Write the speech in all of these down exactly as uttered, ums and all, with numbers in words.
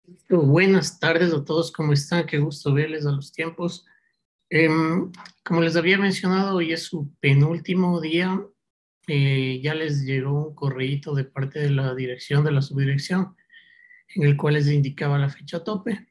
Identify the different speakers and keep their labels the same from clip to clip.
Speaker 1: Buenas tardes a todos, ¿cómo están? Qué gusto verles a los tiempos. Em, Como les había mencionado, hoy es su penúltimo día. Eh, ya les llegó un correíto de parte de la dirección, de la subdirección, en el cual les indicaba la fecha tope.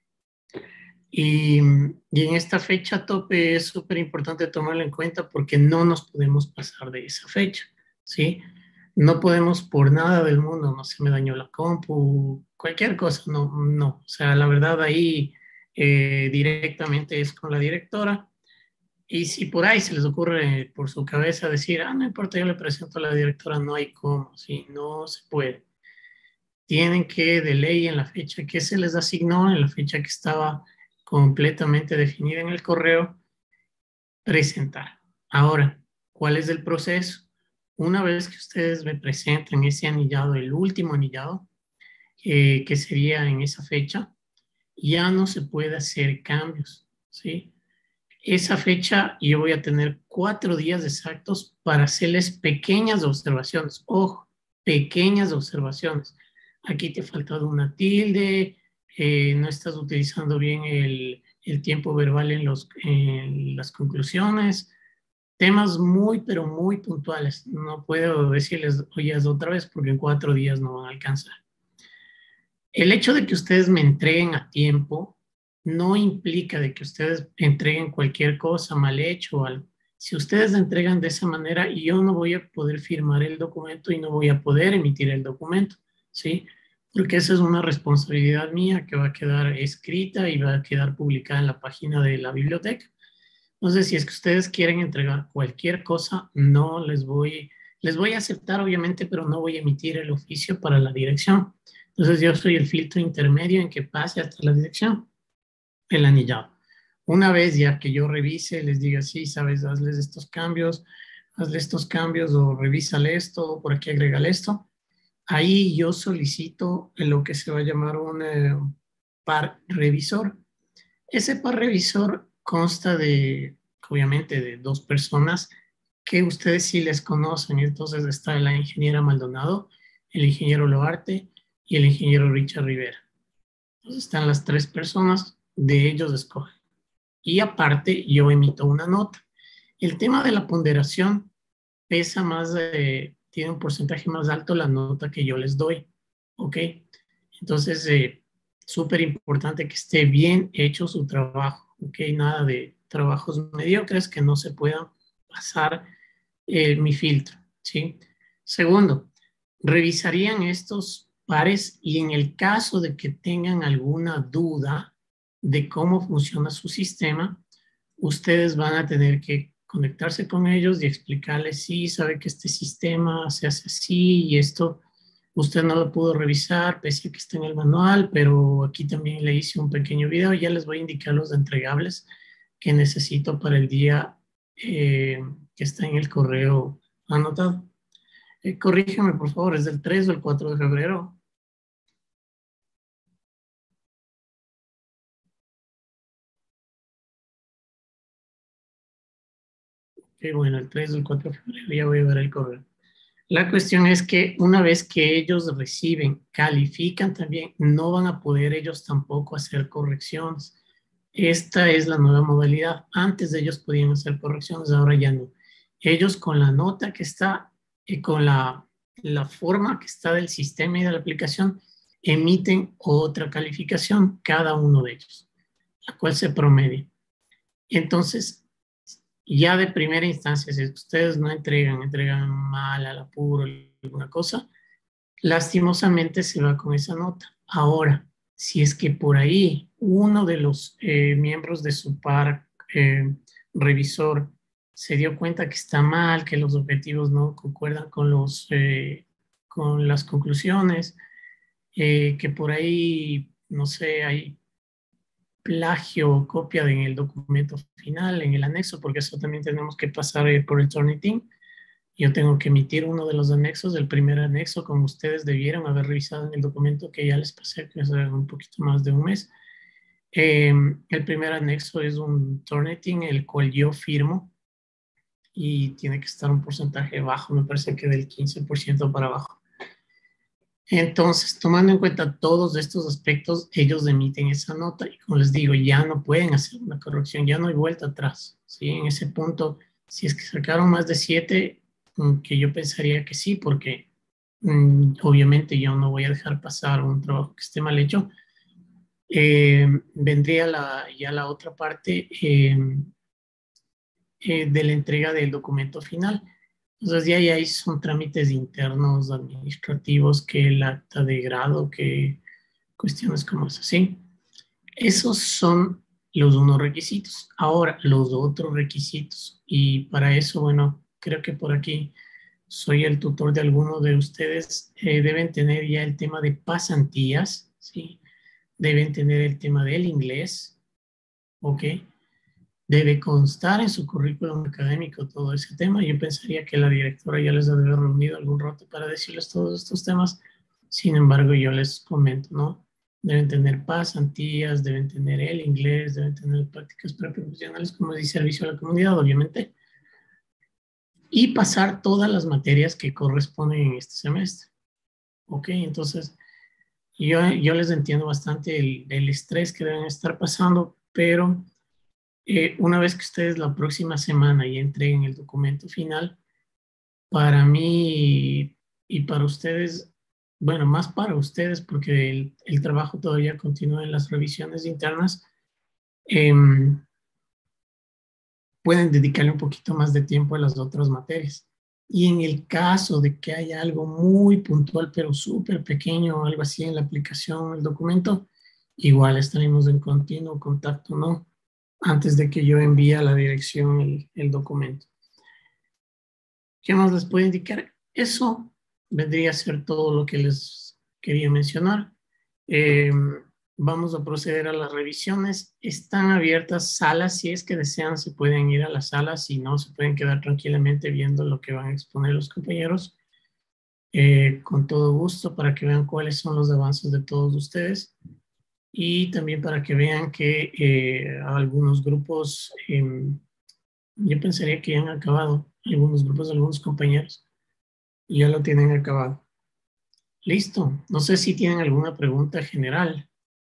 Speaker 1: Y, y en esta fecha tope es súper importante tomarla en cuenta porque no nos podemos pasar de esa fecha, ¿sí? No podemos por nada del mundo, no se me dañó la compu, cualquier cosa, no, no. O sea, la verdad ahí eh, directamente es con la directora. Y si por ahí se les ocurre por su cabeza decir, ah, no importa, yo le presento a la directora, no hay cómo, sí, no se puede. Tienen que, de ley, en la fecha que se les asignó, en la fecha que estaba completamente definida en el correo, presentar. Ahora, ¿cuál es el proceso? Una vez que ustedes me presenten ese anillado, el último anillado, eh, que sería en esa fecha, ya no se puede hacer cambios, ¿sí? Esa fecha yo voy a tener cuatro días exactos para hacerles pequeñas observaciones. Ojo, pequeñas observaciones. Aquí te ha faltado una tilde, eh, no estás utilizando bien el, el tiempo verbal en, los, en las conclusiones. Temas muy, pero muy puntuales. No puedo decirles, oye, es otra vez porque en cuatro días no van a alcanzar. El hecho de que ustedes me entreguen a tiempo no implica de que ustedes entreguen cualquier cosa mal hecho o algo. Si ustedes la entregan de esa manera, yo no voy a poder firmar el documento y no voy a poder emitir el documento, ¿sí? Porque esa es una responsabilidad mía que va a quedar escrita y va a quedar publicada en la página de la biblioteca. Entonces, si es que ustedes quieren entregar cualquier cosa, no les voy, les voy a aceptar, obviamente, pero no voy a emitir el oficio para la dirección. Entonces, yo soy el filtro intermedio en que pase hasta la dirección, el anillado. Una vez ya que yo revise, les diga, sí, sabes, hazles estos cambios, hazle estos cambios o revísale esto, o por aquí agrégale esto. Ahí yo solicito lo que se va a llamar un eh, par revisor. Ese par revisor consta de, obviamente, de dos personas que ustedes sí les conocen. Entonces está la ingeniera Maldonado, el ingeniero Loarte y el ingeniero Richard Rivera. Entonces están las tres personas, de ellos escogen. Y aparte, yo emito una nota. El tema de la ponderación pesa más, de, tiene un porcentaje más alto la nota que yo les doy. ¿Ok? Entonces, eh, súper importante que esté bien hecho su trabajo. ¿Ok? Nada de trabajos mediocres que no se puedan pasar eh, mi filtro. ¿Sí? Segundo, revisarían estos pares y en el caso de que tengan alguna duda de cómo funciona su sistema, ustedes van a tener que conectarse con ellos y explicarles, sí, sabe que este sistema se hace así y esto usted no lo pudo revisar, pese a que está en el manual, pero aquí también le hice un pequeño video y ya les voy a indicar los entregables que necesito para el día eh, que está en el correo anotado. Eh, corrígeme, por favor, ¿es del tres o el cuatro de febrero? Qué bueno, el tres o el cuatro de febrero, ya voy a ver el correo. La cuestión es que una vez que ellos reciben, califican también, no van a poder ellos tampoco hacer correcciones. Esta es la nueva modalidad. Antes de ellos podían hacer correcciones, ahora ya no. Ellos con la nota que está y con la, la forma que está del sistema y de la aplicación, emiten otra calificación, cada uno de ellos, la cual se promedia. Entonces, ya de primera instancia, si ustedes no entregan, entregan mal, al apuro, alguna cosa, lastimosamente se va con esa nota. Ahora, si es que por ahí uno de los eh, miembros de su par eh, revisor se dio cuenta que está mal, que los objetivos no concuerdan con, los, eh, con las conclusiones, eh, que por ahí, no sé, hay plagio o copia en el documento final, en el anexo, porque eso también tenemos que pasar eh, por el Turnitin. Yo tengo que emitir uno de los anexos, el primer anexo, como ustedes debieron haber revisado en el documento que ya les pasé, que es un poquito más de un mes. Eh, el primer anexo es un Turnitin, el cual yo firmo y tiene que estar un porcentaje bajo, me parece que del quince por ciento para abajo. Entonces, tomando en cuenta todos estos aspectos, ellos emiten esa nota y como les digo, ya no pueden hacer una corrección, ya no hay vuelta atrás, ¿sí? En ese punto, si es que sacaron más de siete, mm, que yo pensaría que sí, porque mm, obviamente yo no voy a dejar pasar un trabajo que esté mal hecho. Eh, vendría la, ya la otra parte eh, eh, de la entrega del documento final. Entonces, ya ahí son trámites internos, administrativos, que el acta de grado, que cuestiones como esas, ¿sí? Esos son los unos requisitos. Ahora, los otros requisitos. Y para eso, bueno, creo que por aquí soy el tutor de alguno de ustedes. Eh, deben tener ya el tema de pasantías, ¿sí? Deben tener el tema del inglés, ¿ok? Debe constar en su currículum académico todo ese tema. Yo pensaría que la directora ya les debe haber reunido algún rato para decirles todos estos temas. Sin embargo, yo les comento, ¿no? Deben tener pasantías, deben tener el inglés, deben tener prácticas preprofesionales como dice servicio a la comunidad, obviamente, y pasar todas las materias que corresponden en este semestre. ¿Ok? Entonces, yo, yo les entiendo bastante el, el estrés que deben estar pasando, pero eh, una vez que ustedes la próxima semana ya entreguen el documento final, para mí y para ustedes, bueno, más para ustedes porque el, el trabajo todavía continúa en las revisiones internas, eh, pueden dedicarle un poquito más de tiempo a las otras materias. Y en el caso de que haya algo muy puntual, pero súper pequeño, algo así en la aplicación, el documento, igual estaremos en continuo contacto, ¿no? Antes de que yo envíe a la dirección el, el documento. ¿Qué más les puedo indicar? Eso vendría a ser todo lo que les quería mencionar. Eh, vamos a proceder a las revisiones. Están abiertas salas, si es que desean, se pueden ir a las salas, si no, se pueden quedar tranquilamente viendo lo que van a exponer los compañeros. Eh, con todo gusto para que vean cuáles son los avances de todos ustedes y también para que vean que eh, algunos grupos, eh, yo pensaría que ya han acabado, algunos grupos, algunos compañeros ya lo tienen acabado. Listo. No sé si tienen alguna pregunta general.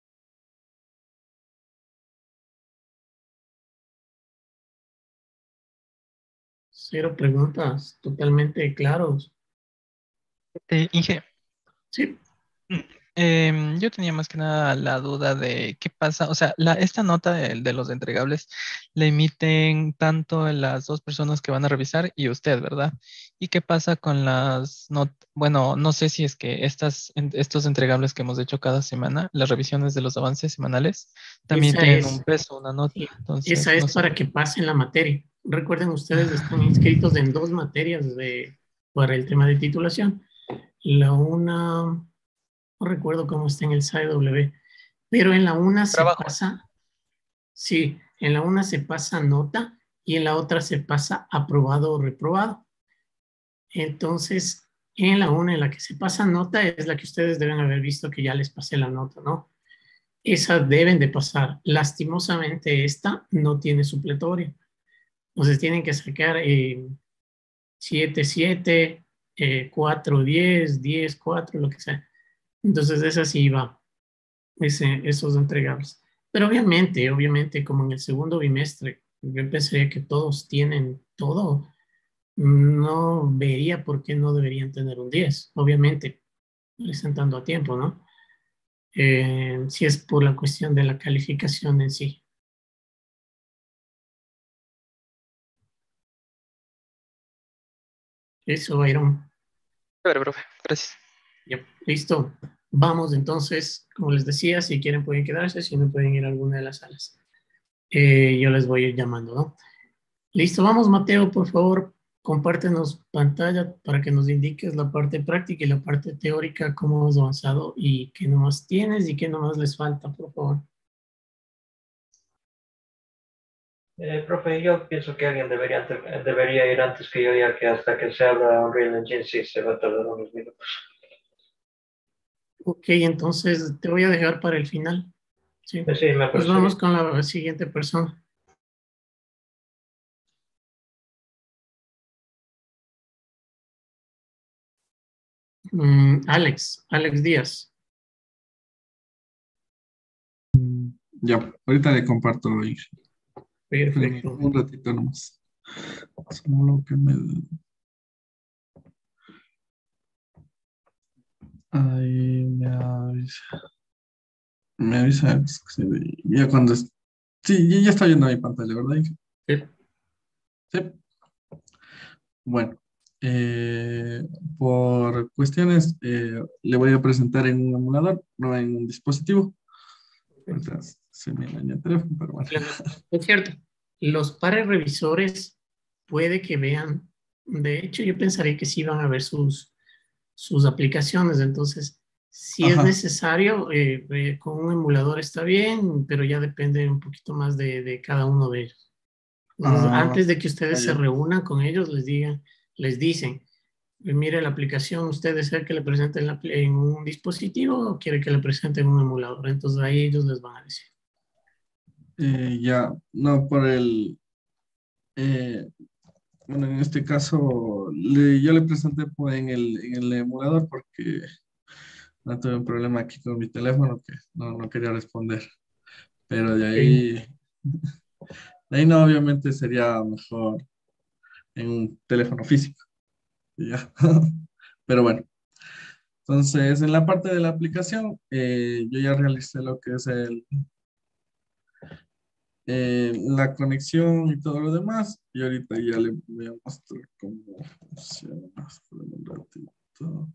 Speaker 1: Cero preguntas, totalmente claros.
Speaker 2: Eh, Inge,
Speaker 1: Sí,
Speaker 2: mm, em, yo tenía más que nada la duda de qué pasa, o sea, la, esta nota de, de los entregables la emiten tanto las dos personas que van a revisar y usted, ¿verdad? ¿Y qué pasa con las notas? Bueno, no sé si es que estas, en- estos entregables que hemos hecho cada semana, las revisiones de los avances semanales, también
Speaker 1: esa
Speaker 2: tienen un
Speaker 1: es,
Speaker 2: peso, una nota,
Speaker 1: sí, esa
Speaker 2: entonces,
Speaker 1: es
Speaker 2: no sé.
Speaker 1: para que pasen la materia. Recuerden, ustedes están inscritos en dos materias de, para el tema de titulación. La una, no recuerdo cómo está en el S A E W, pero en la una se
Speaker 2: Trabajos.
Speaker 1: pasa, sí, en la una se pasa nota y en la otra se pasa aprobado o reprobado. Entonces, en la una en la que se pasa nota es la que ustedes deben haber visto que ya les pasé la nota, ¿no? Esa deben de pasar. Lastimosamente, esta no tiene supletorio. Entonces, tienen que sacar eh, siete, siete, eh, cuatro, diez, diez, cuatro, lo que sea. Entonces, esa sí va, ese, esos entregables. Pero obviamente, obviamente, como en el segundo bimestre, yo pensaría que todos tienen todo, no vería por qué no deberían tener un diez, obviamente, presentando a tiempo, ¿no? Eh, si es por la cuestión de la calificación en sí. Eso, Byron.
Speaker 2: Chévere, profe, gracias.
Speaker 1: Ya, listo. Vamos entonces, como les decía, si quieren pueden quedarse, si no pueden ir a alguna de las salas. Eh, yo les voy a ir llamando, ¿no? Listo, vamos, Mateo, por favor, compártenos pantalla para que nos indiques la parte práctica y la parte teórica, cómo has avanzado y qué nomás tienes y qué nomás les falta, por favor.
Speaker 3: Eh, profe, yo pienso que alguien debería, ante- debería ir antes que yo, ya que hasta que se abra Unreal Engine sí se va a tardar unos minutos.
Speaker 1: Ok, entonces te voy a dejar para el final. Sí.
Speaker 3: Eh, Sí, me
Speaker 1: Pues
Speaker 3: parece
Speaker 1: vamos
Speaker 3: bien.
Speaker 1: con la siguiente persona. Mm, Alex, Alex Díaz.
Speaker 4: Ya, ahorita le comparto ahí. Espérame
Speaker 1: Perfecto.
Speaker 4: un ratito nomás. Solo que me... Ahí me avisa. Me avisa. Es que se ve- Ya cuando... es- Sí, ya ya está viendo mi pantalla, ¿verdad? Inge?
Speaker 1: Sí.
Speaker 4: Sí. Bueno, eh, por cuestiones, eh, le voy a presentar en un emulador, no en un dispositivo. Ahorita se me daña el teléfono, pero bueno.
Speaker 1: Es cierto, los pares revisores puede que vean, de hecho yo pensaría que sí van a ver sus, sus aplicaciones, entonces si es
Speaker 4: Ajá.
Speaker 1: necesario, eh, eh, con un emulador está bien, pero ya depende un poquito más de, de cada uno de ellos. Entonces,
Speaker 4: Ah,
Speaker 1: antes de que
Speaker 4: ah,
Speaker 1: ustedes se
Speaker 4: ya.
Speaker 1: reúnan con ellos, les digan, les dicen, eh, mire la aplicación, ¿usted desea que le presenten la apli- en un dispositivo o quiere que le presenten en un emulador? Entonces ahí ellos les van a decir.
Speaker 4: Eh, ya, no, por el, eh, bueno, en este caso, le- yo le presenté pues, en el, en el emulador porque no tuve un problema aquí con mi teléfono que no, no quería responder. Pero de
Speaker 1: Ok.
Speaker 4: ahí, de ahí no, obviamente sería mejor en un teléfono físico. y ya. Pero bueno, entonces en la parte de la aplicación, eh, yo ya realicé lo que es el, eh, la conexión y todo lo demás. Y ahorita ya le voy a mostrar cómo funciona. Espérame un ratito.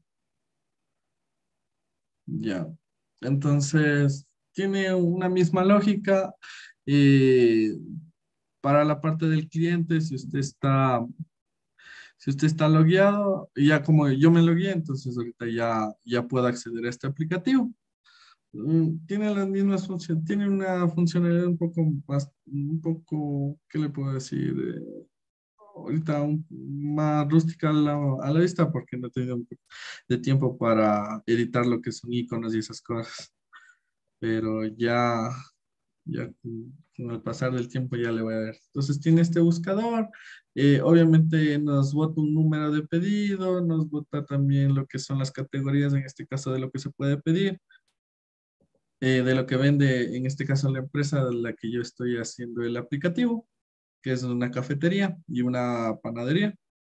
Speaker 4: Ya. Entonces, tiene una misma lógica. eh, para la parte del cliente, si usted está, si usted está logueado, ya como yo me logueé, entonces ahorita ya, ya puedo acceder a este aplicativo. Mm, Tiene las mismas funciones, tiene una funcionalidad un poco más, un poco, ¿qué le puedo decir? Eh, ahorita un- más rústica a la, a la vista porque no he tenido un poco de tiempo para editar lo que son iconos y esas cosas. Pero ya, ya con, con el pasar del tiempo ya le voy a ver. Entonces tiene este buscador, eh, obviamente nos bota un número de pedido, nos bota también lo que son las categorías, en este caso de lo que se puede pedir, eh, de lo que vende, en este caso la empresa de la que yo estoy haciendo el aplicativo, que es una cafetería y una panadería.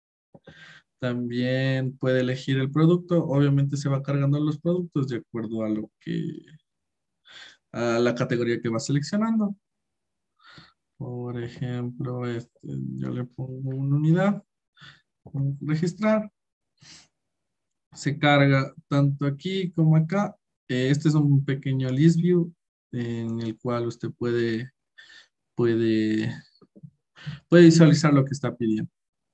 Speaker 4: También puede elegir el producto, obviamente se va cargando los productos de acuerdo a lo que, a la categoría que va seleccionando. Por ejemplo, este, yo le pongo una unidad, pongo registrar, se carga tanto aquí como acá. Eh, Este es un pequeño list view en el cual usted puede, puede, puede visualizar lo que está pidiendo.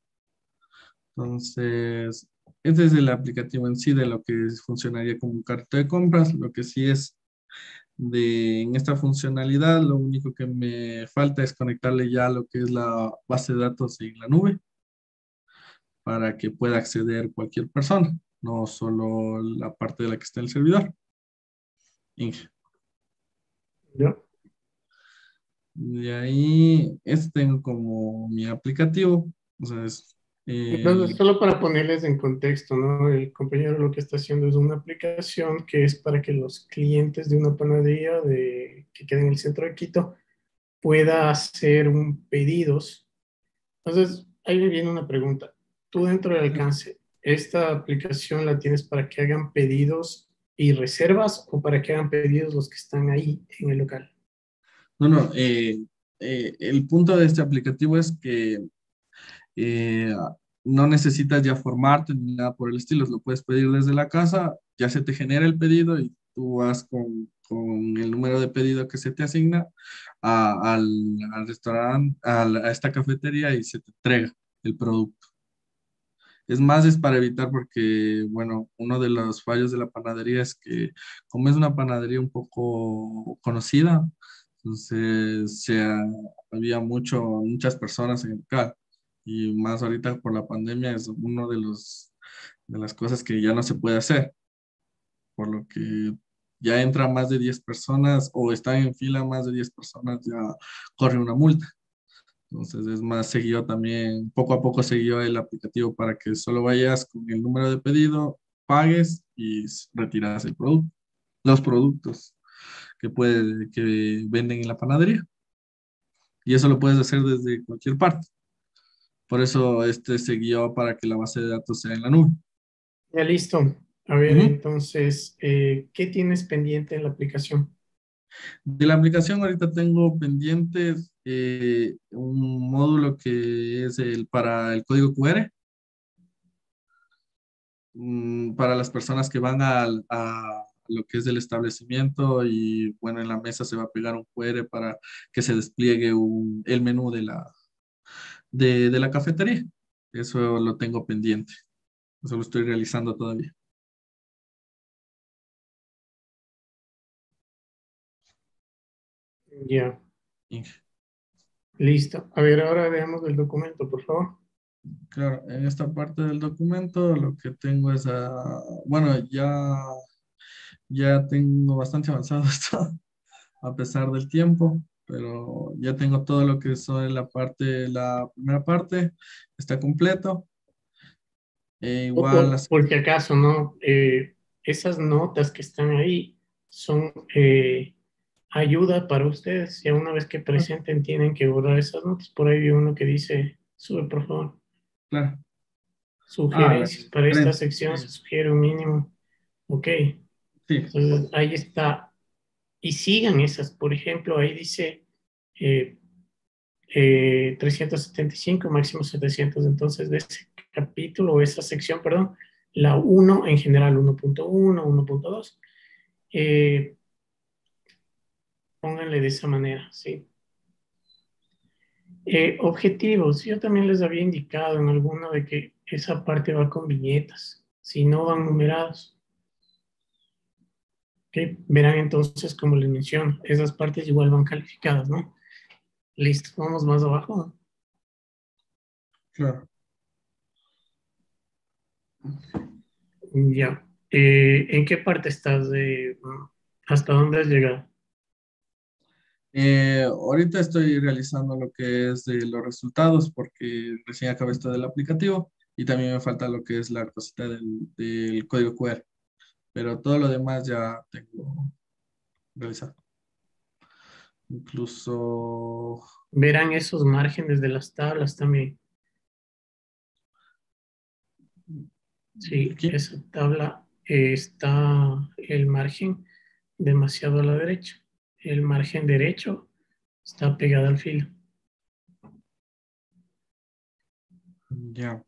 Speaker 4: Entonces, este es el aplicativo en sí de lo que funcionaría como un carrito de compras. Lo que sí es de en esta funcionalidad, lo único que me falta es conectarle ya lo que es la base de datos en la nube para que pueda acceder cualquier persona, no solo la parte de la que está en el servidor. Inge.
Speaker 1: ¿Ya?
Speaker 4: De ahí, este tengo como mi aplicativo. O sea, es,
Speaker 1: Entonces,
Speaker 4: eh,
Speaker 1: solo para ponerles en contexto, ¿no? El compañero lo que está haciendo es una aplicación que es para que los clientes de una panadería de, que queda en el centro de Quito pueda hacer un pedidos. Entonces, ahí me viene una pregunta. Tú dentro del alcance, ¿esta aplicación la tienes para que hagan pedidos y reservas o para que hagan pedidos los que están ahí en el local?
Speaker 4: no, no, eh, eh, el punto de este aplicativo es que eh, no necesitas ya formarte ni nada por el estilo, lo puedes pedir desde la casa, ya se te genera el pedido y tú vas con, con el número de pedido que se te asigna a- al, al restaurante, a, la- a esta cafetería y se te entrega el producto. Es más, es para evitar porque, bueno, uno de los fallos de la panadería es que como es una panadería un poco conocida, entonces se, había mucho, muchas personas en el local y más ahorita por la pandemia es uno de los de las cosas que ya no se puede hacer, por lo que ya entra más de diez personas o están en fila más de diez personas, ya corre una multa. Entonces es más, seguido también, poco a poco siguió el aplicativo para que solo vayas con el número de pedido, pagues y retiras el producto, los productos que, puede, que venden en la panadería. Y eso lo puedes hacer desde cualquier parte. Por eso este se guió para que la base de datos sea en la nube.
Speaker 1: Ya listo. A ver,
Speaker 4: Ujú.
Speaker 1: entonces, eh, ¿qué tienes pendiente en la aplicación?
Speaker 4: De la aplicación ahorita tengo pendientes eh, un módulo que es el para el código Q R, mm, para las personas que van al- a, lo que es el establecimiento y bueno, en la mesa se va a pegar un Q R para que se despliegue un- el menú de la, de, de la cafetería. Eso lo tengo pendiente. Eso lo estoy realizando todavía.
Speaker 1: Ya,
Speaker 4: Inge.
Speaker 1: listo. A ver, ahora veamos el documento, por favor.
Speaker 4: Claro, en esta parte del documento lo que tengo es, ah, bueno, ya, ya tengo bastante avanzado esto, a pesar del tiempo, pero ya tengo todo lo que son la parte, la primera parte, está completo. E
Speaker 1: O
Speaker 4: igual
Speaker 1: por,
Speaker 4: las...
Speaker 1: por si acaso, ¿no? Eh, esas notas que están ahí son eh, ayuda para ustedes. Ya una vez que presenten, tienen que borrar esas notas. Por ahí vi uno que dice, sube, por favor.
Speaker 4: Claro. Ah, la
Speaker 1: Sugerencias para esta
Speaker 4: referencia.
Speaker 1: sección se sugiere un mínimo. Ok.
Speaker 4: Sí.
Speaker 1: Entonces, ahí está. Y sigan esas. Por ejemplo, ahí dice eh, eh, trescientos setenta y cinco, máximo setecientos. Entonces, de ese capítulo o esa sección, perdón, la uno en general, uno punto uno, uno punto dos, eh, pónganle de esa manera, ¿sí? Eh, objetivos, yo también les había indicado en alguno de que esa parte va con viñetas, si no van numerados. ¿Ok? Verán entonces, como les menciono, esas partes igual van calificadas, ¿no? Listo, vamos más abajo.
Speaker 4: Claro.
Speaker 1: Ya. Eh, ¿en qué parte estás de, hasta dónde has llegado?
Speaker 4: Eh, ahorita estoy realizando lo que es de los resultados porque recién acabé esto del aplicativo y también me falta lo que es la cosita del, del código Q R, pero todo lo demás ya tengo realizado. Incluso,
Speaker 1: Verán esos márgenes de las tablas también. Sí,
Speaker 4: aquí,
Speaker 1: esa tabla eh, está el margen demasiado a la derecha. El margen derecho está pegado al filo.
Speaker 4: ya,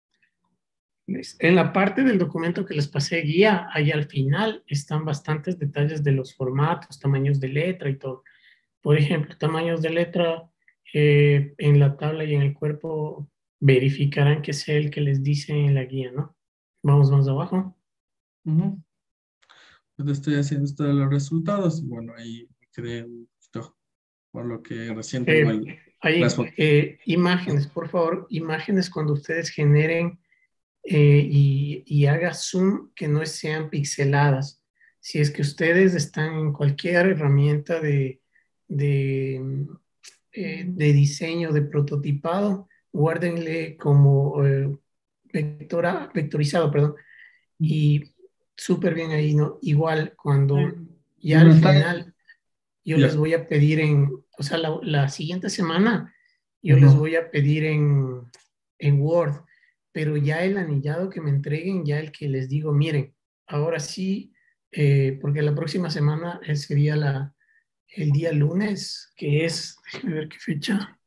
Speaker 1: En la parte del documento que les pasé guía, ahí al final están bastantes detalles de los formatos, tamaños de letra y todo. Por ejemplo, tamaños de letra eh, en la tabla y en el cuerpo verificarán que sea el que les dice en la guía, ¿no? Vamos más abajo.
Speaker 4: ujú. Pues estoy haciendo esto de los resultados y bueno, ahí me quedé un poquito por lo que recién tengo
Speaker 1: Eh,
Speaker 4: el, las
Speaker 1: Ahí,
Speaker 4: fotos.
Speaker 1: eh, imágenes, por favor, imágenes cuando ustedes generen eh, y, y haga zoom que no sean pixeladas. Si es que ustedes están en cualquier herramienta de, de, eh, de diseño, de prototipado, guárdenle como eh, vectora, vectorizado, perdón, y súper bien ahí, ¿no? Igual cuando ya al
Speaker 4: Bueno, está,
Speaker 1: final yo les
Speaker 4: ya.
Speaker 1: voy a pedir en, o sea, la, la siguiente semana yo les
Speaker 4: Ujú.
Speaker 1: voy a pedir en, en Word, pero ya el anillado que me entreguen, ya el que les digo, miren, ahora sí, eh, porque la próxima semana eh, sería la, el día lunes, que es, déjenme ver qué fecha.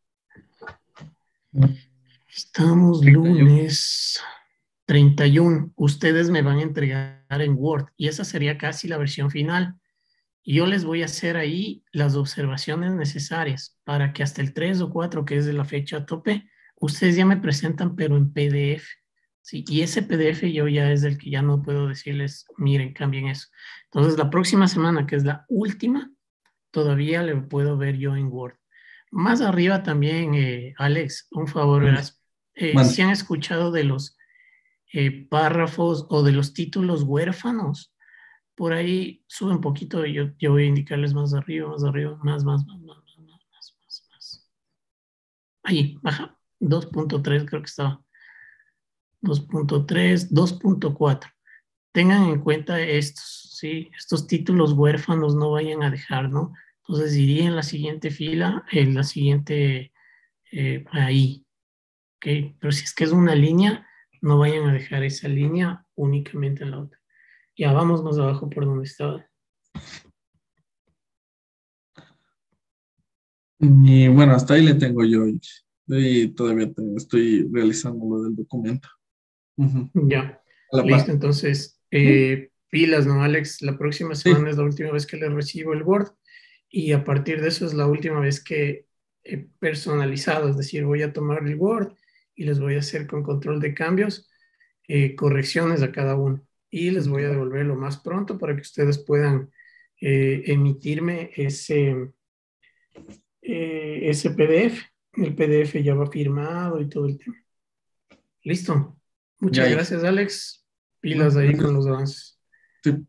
Speaker 1: Estamos
Speaker 4: treinta y uno.
Speaker 1: lunes treinta y uno. Ustedes me van a entregar en Word y esa sería casi la versión final. Y yo les voy a hacer ahí las observaciones necesarias para que hasta el tres o cuatro, que es de la fecha a tope, ustedes ya me presentan, pero en P D F. Sí, y ese P D F yo ya es el que ya no puedo decirles, miren, cambien eso. Entonces, la próxima semana, que es la última, todavía le puedo ver yo en Word. Más arriba también, eh, Alex, un favor,
Speaker 4: Mande,
Speaker 1: verás. Eh, si
Speaker 4: mande.
Speaker 1: han escuchado de los eh, párrafos o de los títulos huérfanos, por ahí sube un poquito y yo, yo voy a indicarles más arriba, más arriba, más, más, más, más, más, más, más, más, más. Ahí, baja. dos punto tres creo que estaba. dos punto tres, dos punto cuatro. tengan en cuenta estos, ¿sí? Estos títulos huérfanos no vayan a dejar, ¿no? Entonces iría en la siguiente fila, en la siguiente, eh, ahí, ¿ok? Pero si es que es una línea, no vayan a dejar esa línea únicamente en la otra. Ya vamos más abajo por donde estaba.
Speaker 4: Y bueno, hasta ahí le tengo yo. Y todavía te- estoy realizando lo del documento. Ujú.
Speaker 1: Ya,
Speaker 4: A la
Speaker 1: listo.
Speaker 4: par.
Speaker 1: Entonces,
Speaker 4: ¿Mm?
Speaker 1: eh, pilas, ¿no, Alex? La próxima
Speaker 4: Sí,
Speaker 1: semana es la última vez que le recibo el Word y a partir de eso es la última vez que he personalizado, es decir, voy a tomar el Word y les voy a hacer con control de cambios eh, correcciones a cada uno y les voy a
Speaker 4: ya.
Speaker 1: devolver lo más pronto para que ustedes puedan eh, emitirme ese, eh, ese P D F. El P D F ya va firmado y todo el tema. Listo.
Speaker 4: Ya
Speaker 1: Muchas
Speaker 4: ahí.
Speaker 1: gracias, Alex.
Speaker 4: ¿No?
Speaker 1: Pilas ahí con
Speaker 4: Gracias.
Speaker 1: los avances.
Speaker 4: Sí.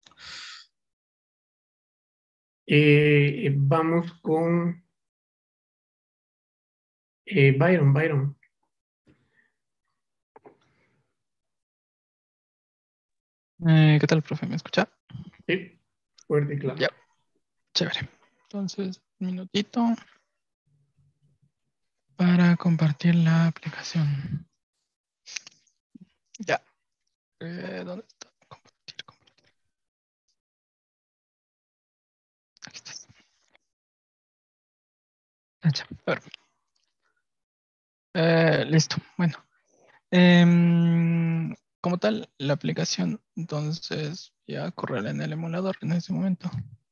Speaker 1: Eh, eh, vamos con eh, Byron, Byron.
Speaker 2: Eh, ¿qué tal, profe? ¿Me escucha?
Speaker 1: Sí, fuerte y claro.
Speaker 2: Ya, chévere. Entonces, un minutito para compartir la aplicación. Ya. Eh, ¿dónde está? Compartir, compartir. Aquí estás. Ah, ya. A ver. Eh, listo. Bueno. Em, como tal, la aplicación, entonces, ya correrá en el emulador en ese momento.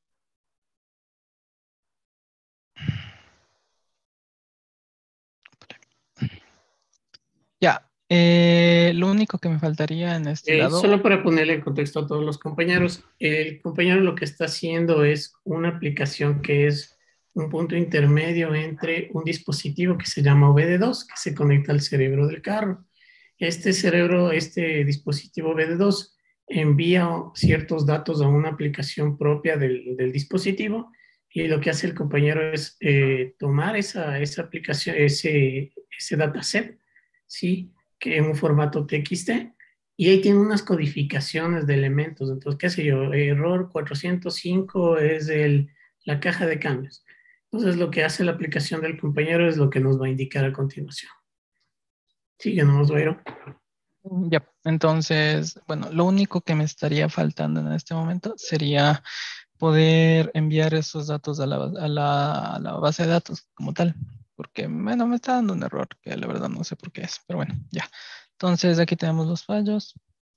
Speaker 2: Ya. Eh, lo único que me faltaría en este
Speaker 1: Eh,
Speaker 2: lado.
Speaker 1: solo para ponerle en contexto a todos los compañeros, el compañero lo que está haciendo es una aplicación que es un punto intermedio entre un dispositivo que se llama O B D dos, que se conecta al cerebro del carro. Este cerebro, este dispositivo O B D dos, envía ciertos datos a una aplicación propia del, del dispositivo y lo que hace el compañero es eh, tomar esa, esa aplicación, ese, ese dataset, ¿sí? Que en un formato T X T y ahí tiene unas codificaciones de elementos. Entonces, qué sé yo, error cuatrocientos cinco es el, la caja de cambios. Entonces, lo que hace la aplicación del compañero es lo que nos va a indicar a continuación. Síguenos, Bayro.
Speaker 2: Ya, entonces, bueno, lo único que me estaría faltando en este momento sería poder enviar esos datos a la, a la, a la base de datos como tal, porque, bueno, me está dando un error que la verdad no sé por qué es, pero bueno, ya. Entonces, aquí tenemos los fallos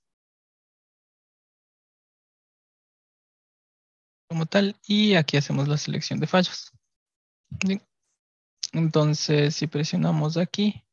Speaker 2: como tal y aquí hacemos la selección de fallos. Bien. Entonces, si presionamos aquí,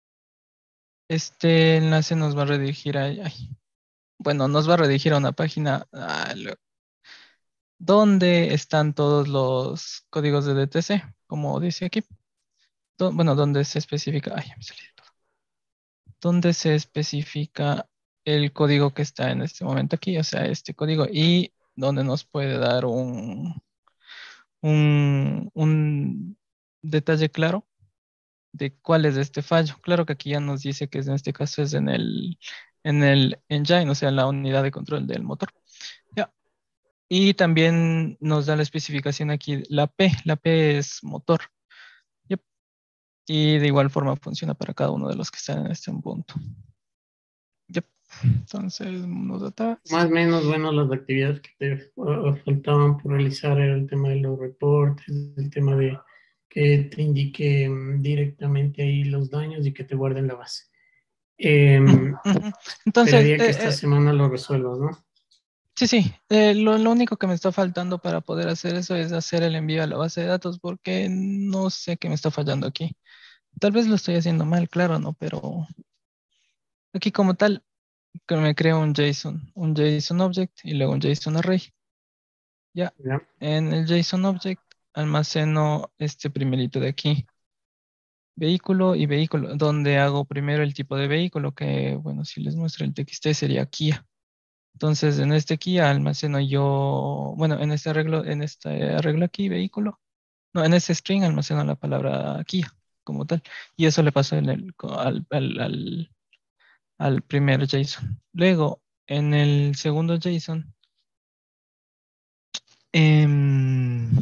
Speaker 2: este enlace nos va a redirigir a, ay, bueno, nos va a redirigir a una página ah, lo- donde están todos los códigos de D T C, como dice aquí. Do- bueno, donde se especifica, ay, ya me salí de todo. Donde se especifica el código que está en este momento aquí, o sea, este código, y donde nos puede dar un, un, un detalle claro de cuál es este fallo. Claro que aquí ya nos dice que en este caso es en el, en el engine, o sea, en la unidad de control del motor. Ya. Y también nos da la especificación aquí, la P, la P es motor. Yep. Y de igual forma funciona para cada uno de los que están en este punto. Yep. Entonces, unos
Speaker 1: Más
Speaker 2: datos.
Speaker 1: o menos, bueno, las actividades que te uh, faltaban por realizar era el tema de los reportes, el tema de que te indique um, directamente ahí los daños y que te guarden la base. Eh,
Speaker 2: Ujú, ujú. Entonces,
Speaker 1: esperaría que
Speaker 2: eh,
Speaker 1: esta
Speaker 2: eh,
Speaker 1: semana lo resuelvas, ¿no?
Speaker 2: sí, sí, eh, lo, lo único que me está faltando para poder hacer eso es hacer el envío a la base de datos porque no sé qué me está fallando aquí. Tal vez lo estoy haciendo mal, claro, ¿no? Pero aquí como tal, que me creo un JSON, un JSON object y luego un JSON array. Ya,
Speaker 1: ¿Ya?
Speaker 2: en el JSON object almaceno este primerito de aquí, vehículo y vehículo, donde hago primero el tipo de vehículo, que bueno, si les muestro el T X T sería Kia. Entonces, en este Kia almaceno yo, bueno, en este arreglo, en este arreglo aquí, vehículo, no, en este string almaceno la palabra Kia como tal. Y eso le paso en el, co- al, al, al- al primer JSON. Luego, en el segundo JSON, em,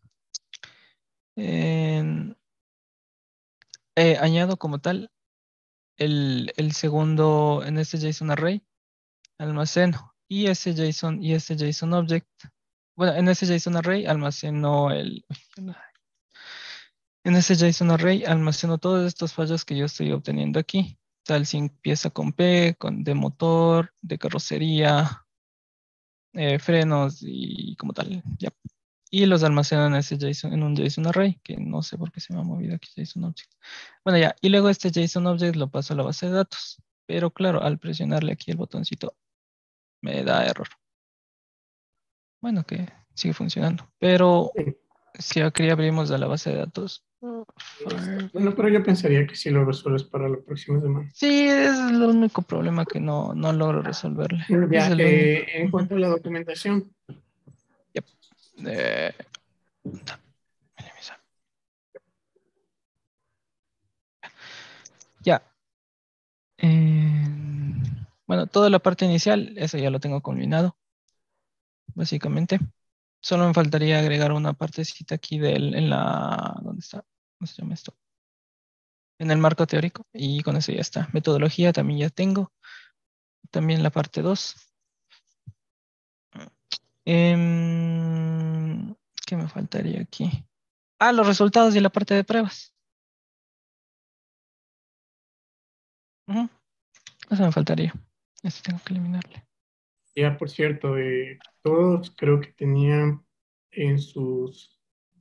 Speaker 2: en- eh, añado como tal el, el segundo, en este JSON array, almaceno y ese JSON y ese JSON object. Bueno, en ese JSON array almaceno el, en ese JSON array almaceno todos estos fallos que yo estoy obteniendo aquí. Tal si empieza con P, con de motor, de carrocería, eh, frenos y como tal, ya. Y los almaceno en ese JSON, en un JSON array, que no sé por qué se me ha movido aquí JSON object. Bueno, ya, y luego este JSON object lo paso a la base de datos. Pero claro, al presionarle aquí el botoncito me da error. Bueno, que sigue funcionando. Pero
Speaker 1: Sí,
Speaker 2: si aquí abrimos a la base de datos.
Speaker 1: listo. Bueno, pero yo pensaría que sí lo resuelves para la próxima semana.
Speaker 2: Sí, es el único problema que no, no logro resolverle. Es
Speaker 1: Ya,
Speaker 2: el único.
Speaker 1: eh, en
Speaker 2: Ujú.
Speaker 1: cuanto a la documentación,
Speaker 2: Yep. Eh, minimizar. Ya. Eh, bueno, toda la parte inicial, eso ya lo tengo combinado, básicamente. Solo me faltaría agregar una partecita aquí del, en la, ¿dónde está? ¿Cómo se llama esto? En el marco teórico. Y con eso ya está. Metodología también ya tengo. También la parte dos. Em, ¿qué me faltaría aquí? Ah, los resultados y la parte de pruebas. Ujú, eso me faltaría. Eso tengo que eliminarle.
Speaker 1: ya por cierto, eh, todos creo que tenían en sus,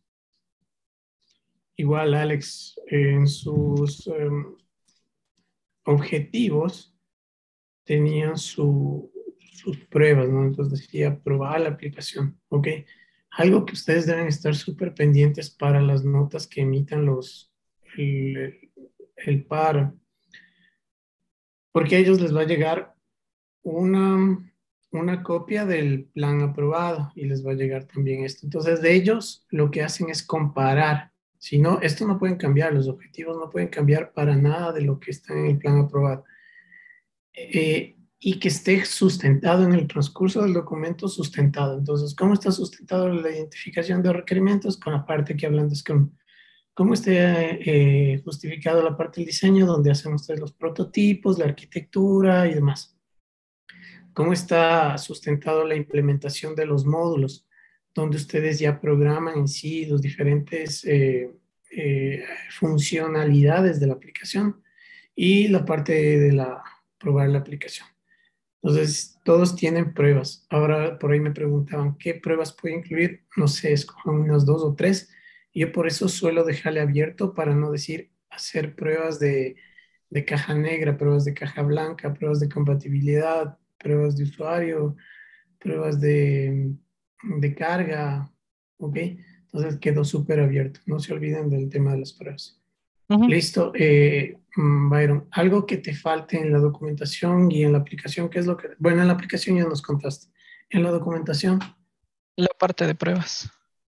Speaker 1: igual Alex, en sus em, objetivos tenían su, sus pruebas, ¿no? Entonces decía probar la aplicación, ¿ok? Algo que ustedes deben estar súper pendientes para las notas que emitan los, el, el par, porque a ellos les va a llegar una, una copia del plan aprobado y les va a llegar también esto. Entonces, de ellos lo que hacen es comparar. Si no, esto no pueden cambiar, los objetivos no pueden cambiar para nada de lo que está en el plan aprobado. Eh, y que esté sustentado en el transcurso del documento, sustentado. Entonces, ¿cómo está sustentado la identificación de requerimientos? Con la parte que hablan de Scrum. ¿Cómo está eh, justificado la parte del diseño, donde hacen ustedes los prototipos, la arquitectura y demás? ¿Cómo está sustentado la implementación de los módulos, donde ustedes ya programan en sí los diferentes eh, eh, funcionalidades de la aplicación y la parte de la probar la aplicación? Entonces, todos tienen pruebas. Ahora, por ahí me preguntaban, ¿qué pruebas puede incluir? No sé, escojan unas dos o tres. Y yo por eso suelo dejarle abierto para no decir hacer pruebas de, de caja negra, pruebas de caja blanca, pruebas de compatibilidad, pruebas de usuario, pruebas de, de carga, ¿ok? Entonces quedó súper abierto. No se olviden del tema de las pruebas.
Speaker 2: Ujú.
Speaker 1: Listo, eh, mm, Byron, algo que te falte en la documentación y en la aplicación, ¿qué es lo que... Bueno, en la aplicación ya nos contaste. En la documentación,
Speaker 2: La parte de pruebas.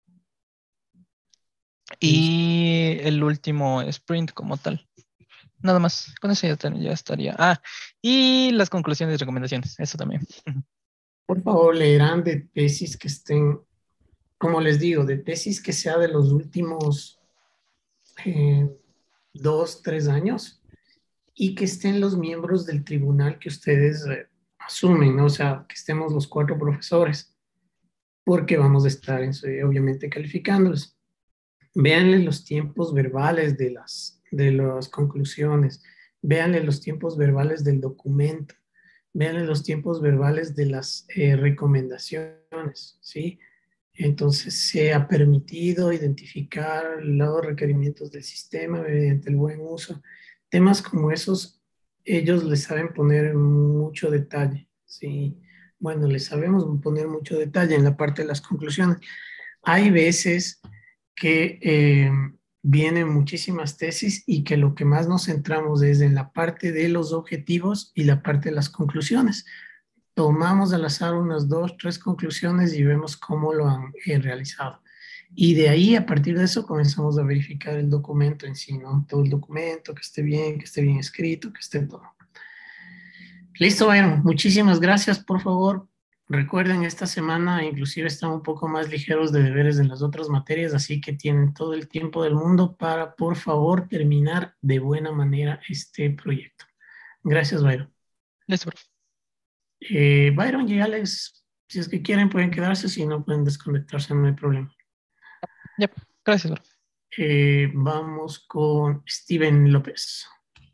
Speaker 1: listo.
Speaker 2: Y el último sprint como tal. Nada más. Con eso ya, ten- ya estaría. Ah, y las conclusiones y recomendaciones. Eso también. Ujú.
Speaker 1: Por favor, leerán de tesis que estén, como les digo, de tesis que sea de los últimos eh, dos, tres años y que estén los miembros del tribunal que ustedes eh, asumen, ¿no? O sea, que estemos los cuatro profesores, porque vamos a estar, en su- obviamente, calificándolos. Véanle los tiempos verbales de las, de las conclusiones, véanle los tiempos verbales del documento, véanle los tiempos verbales de las eh, recomendaciones, ¿sí? Entonces, se ha permitido identificar los requerimientos del sistema mediante el buen uso. Temas como esos, ellos les saben poner mucho detalle, ¿sí? Bueno, les sabemos poner mucho detalle en la parte de las conclusiones. Hay veces que eh, vienen muchísimas tesis y que lo que más nos centramos es en la parte de los objetivos y la parte de las conclusiones. Tomamos al azar unas dos, tres conclusiones y vemos cómo lo han eh, realizado. Y de ahí, a partir de eso, comenzamos a verificar el documento en sí, ¿no? Todo el documento, que esté bien, que esté bien escrito, que esté todo. Listo, bueno, muchísimas gracias. Por favor, recuerden, esta semana inclusive están un poco más ligeros de deberes en las otras materias, así que tienen todo el tiempo del mundo para, por favor, terminar de buena manera este proyecto. Gracias, Byron.
Speaker 2: Listo, profe.
Speaker 1: Eh, Byron y Alex, si es que quieren, pueden quedarse, si no, pueden desconectarse, no hay problema.
Speaker 2: Ya, gracias, profe.
Speaker 1: Eh, vamos con Steven López.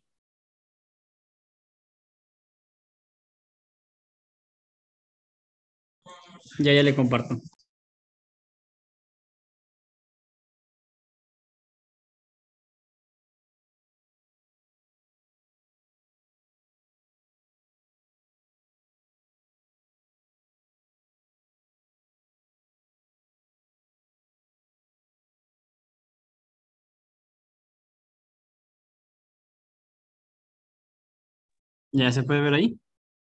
Speaker 5: Ya, ya le comparto. ¿Ya se puede ver ahí?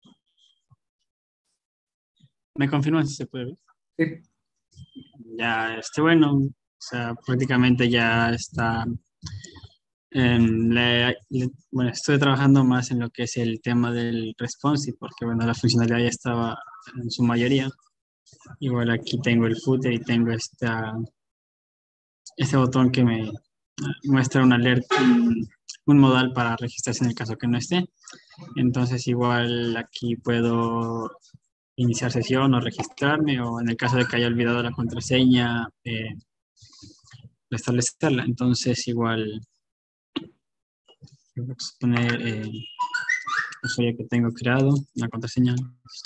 Speaker 5: ¿Me confirman si se puede ver?
Speaker 1: Sí.
Speaker 5: Ya, este, bueno, o sea, prácticamente ya está. em, le- le- bueno, estoy trabajando más en lo que es el tema del responsive, porque bueno, la funcionalidad ya estaba en su mayoría. Igual aquí tengo el footer y tengo esta, este botón que me muestra un alert, un, un modal para registrarse en el caso que no esté. Entonces igual aquí puedo iniciar sesión o registrarme, o en el caso de que haya olvidado la contraseña, eh, restablecerla. Entonces igual voy a poner eh, el usuario que tengo creado, la contraseña.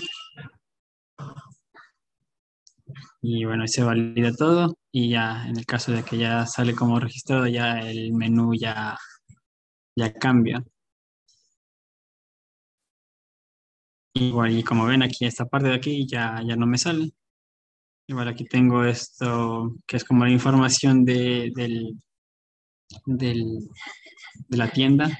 Speaker 5: Y bueno, ahí se valida todo y ya en el caso de que ya sale como registrado, ya el menú ya, ya cambia. Igual, y como ven aquí, esta parte de aquí ya, ya no me sale. Igual aquí tengo esto, que es como la información de, del, del, de la tienda.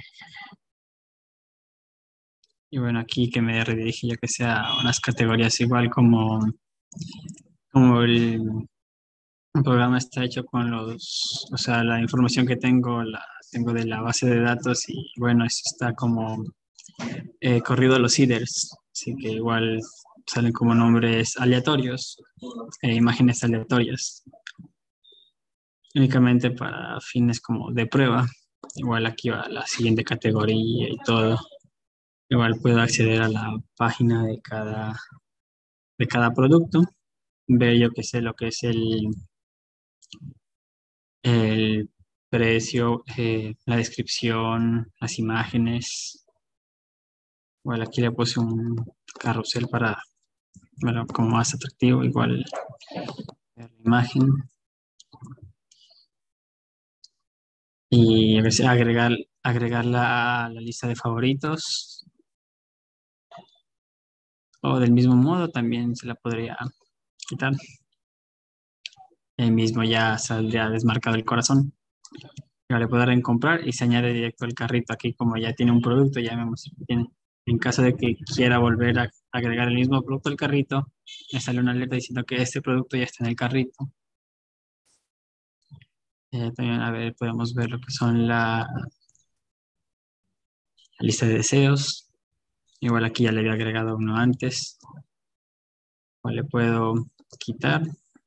Speaker 5: Y bueno, aquí que me redirige ya que sea unas categorías igual como, como el, el programa está hecho con los, o sea, la información que tengo, la tengo de la base de datos y bueno, eso está como eh, corrido a los headers. Así que igual salen como nombres aleatorios, e imágenes aleatorias, únicamente para fines como de prueba. Igual aquí va la siguiente categoría y todo. Igual puedo acceder a la página de cada, de cada producto, ver yo que sé lo que es el, el precio, eh, la descripción, las imágenes. Igual aquí le puse un carrusel para verlo como más atractivo. Igual la imagen. Y yo qué sé, agregar, agregarla a la lista de favoritos. O del mismo modo también se la podría quitar. Ahí mismo ya saldría desmarcado el corazón. Ya le puedo dar en comprar y se añade directo al carrito. Aquí como ya tiene un producto, ya vemos que tiene. En caso de que quiera volver a agregar el mismo producto al carrito, me sale una alerta diciendo que este producto ya está en el carrito. Eh, también, a ver, podemos ver lo que son la, la lista de deseos. Igual aquí ya le había agregado uno antes. O le puedo quitar.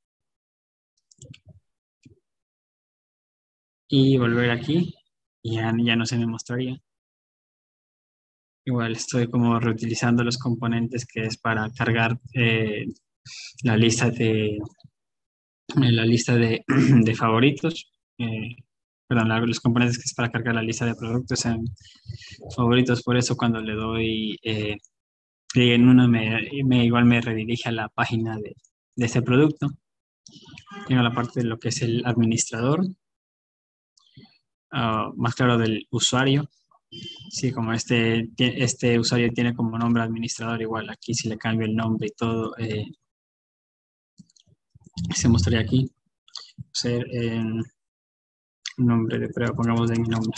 Speaker 5: Y volver aquí. Y ya, ya no se me mostraría. Igual estoy como reutilizando los componentes que es para cargar eh, la lista de eh, la lista de, de favoritos. Eh, perdón, la- los componentes que es para cargar la lista de productos en favoritos. Por eso cuando le doy eh, clic en uno me, me- igual me redirige a la página de, de este producto. Tengo la parte de lo que es el administrador, ah, más claro del usuario. Sí, como este, tie- este usuario tiene como nombre administrador, igual aquí si le cambio el nombre y todo, eh, se mostraría aquí. Ser eh, nombre de prueba, pongamos de mi nombre.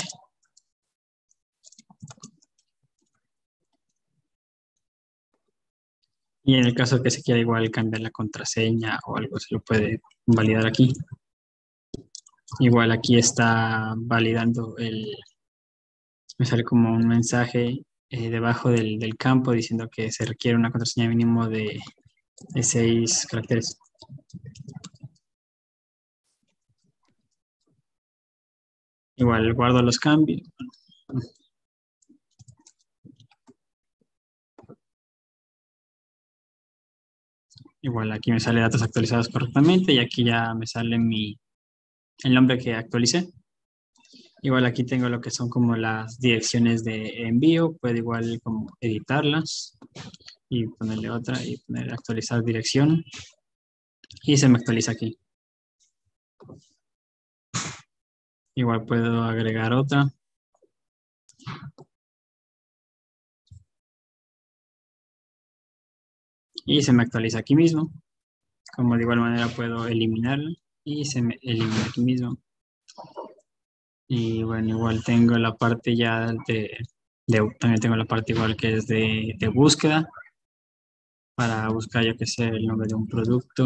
Speaker 5: Y en el caso que se quiera igual cambiar la contraseña o algo, se lo puede validar aquí. Igual aquí está validando el, me sale como un mensaje eh, debajo del, del campo diciendo que se requiere una contraseña mínimo de, de seis caracteres. Igual guardo los cambios. Igual aquí me sale datos actualizados correctamente y aquí ya me sale mi, el nombre que actualicé. Igual aquí tengo lo que son como las direcciones de envío. Puedo igual como editarlas y ponerle otra y poner actualizar dirección. Y se me actualiza aquí. Igual puedo agregar otra. Y se me actualiza aquí mismo. Como de igual manera puedo eliminarla y se me elimina aquí mismo. Y bueno, igual tengo la parte ya de, de también tengo la parte igual que es de, de búsqueda. Para buscar, yo que sé, el nombre de un producto.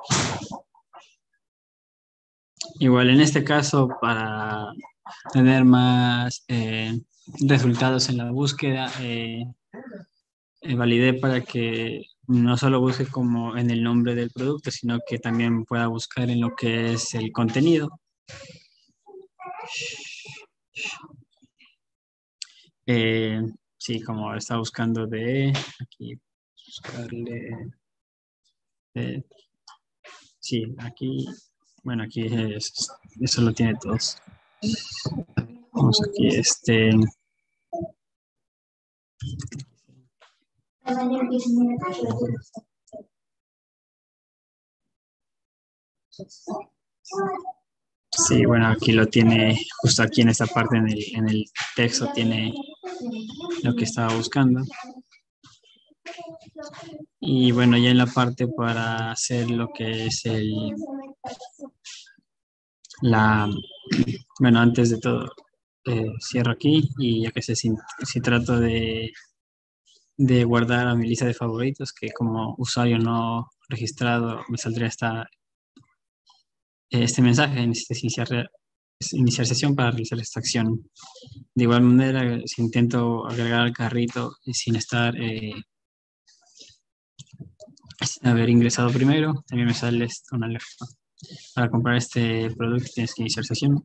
Speaker 5: Igual en este caso, para tener más eh, resultados en la búsqueda, eh, eh, validé para que no solo busque como en el nombre del producto, sino que también pueda buscar en lo que es el contenido. Eh, sí, como está buscando de aquí, buscarle. Eh, sí, aquí, bueno, aquí es, eso lo tiene todos. Vamos aquí, este. Sí, bueno, aquí lo tiene, justo aquí en esta parte, en el, en el texto, tiene lo que estaba buscando. Y bueno, ya en la parte para hacer lo que es el, la, bueno, antes de todo, eh, cierro aquí y ya que sé, si, si trato de, de guardar a mi lista de favoritos, que como usuario no registrado me saldría esta, este mensaje, necesitas iniciar, iniciar sesión para realizar esta acción. De igual manera, si intento agregar al carrito sin estar, eh, sin haber ingresado primero, también me sale una alerta. Para comprar este producto tienes que iniciar sesión.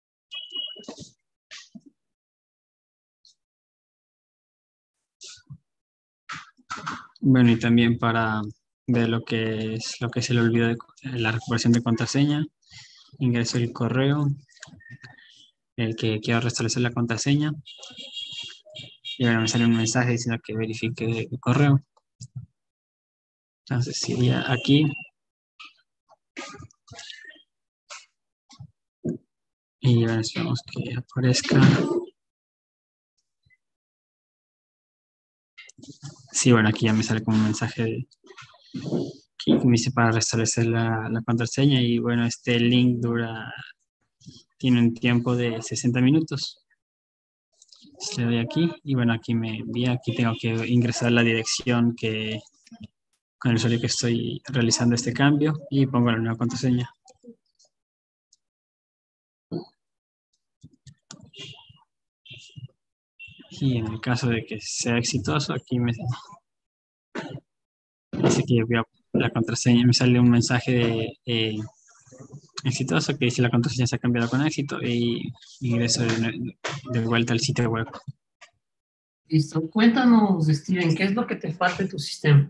Speaker 5: Bueno, y también para ver lo que es lo que es el olvido de la recuperación de contraseña, ingreso el correo, el que quiero restablecer la contraseña. Y bueno, me sale un mensaje diciendo que verifique el correo. Entonces, sería aquí. Y bueno, esperamos que aparezca. Sí, bueno, aquí ya me sale como un mensaje de, que me dice para restablecer la, la contraseña. Y bueno, este link dura, tiene un tiempo de sesenta minutos. Le doy aquí y bueno, aquí me envía, aquí tengo que ingresar la dirección que con el usuario que estoy realizando este cambio y pongo la nueva contraseña. Y en el caso de que sea exitoso, aquí me dice que voy a la contraseña, me sale un mensaje de eh, exitoso que dice la contraseña se ha cambiado con éxito y ingreso de, de vuelta al sitio web.
Speaker 1: Listo. Cuéntanos, Steven, ¿qué es lo que te falta en tu sistema?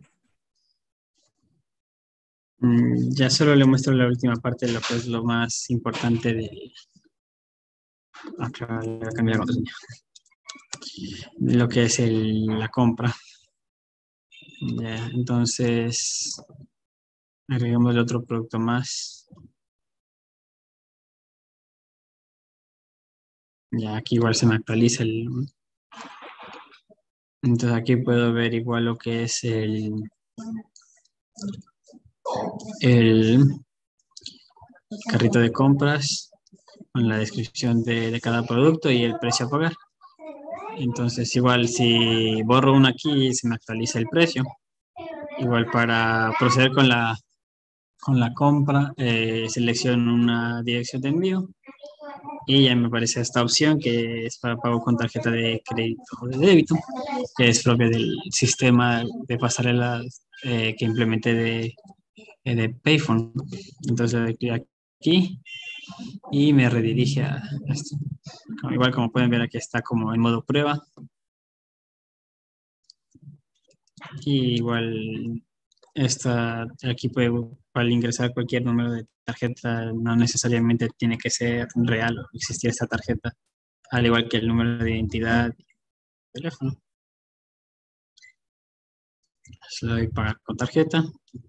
Speaker 5: Mm, ya solo le muestro la última parte de lo que es lo más importante de... Acá le voy a cambiar la contraseña. Lo que es el, la compra. Ya, entonces, agregamos el otro producto más. Ya aquí igual se me actualiza el... Entonces aquí puedo ver igual lo que es el... el carrito de compras con la descripción de, de cada producto y el precio a pagar. Entonces igual si borro uno aquí se me actualiza el precio. Igual para proceder con la, con la compra, eh, selecciono una dirección de envío Y ya me aparece esta opción que es para pago con tarjeta de crédito o de débito, que es propia del sistema de pasarela eh, que implementé de, eh, de Payphone. Entonces le doy clic aquí y me redirige a esto. Como- igual como pueden ver aquí está como en modo prueba. Y igual esta, aquí puede al ingresar cualquier número de tarjeta, no necesariamente tiene que ser real o existir esta tarjeta, al igual que el número de identidad y teléfono. Se le doy pagar con tarjeta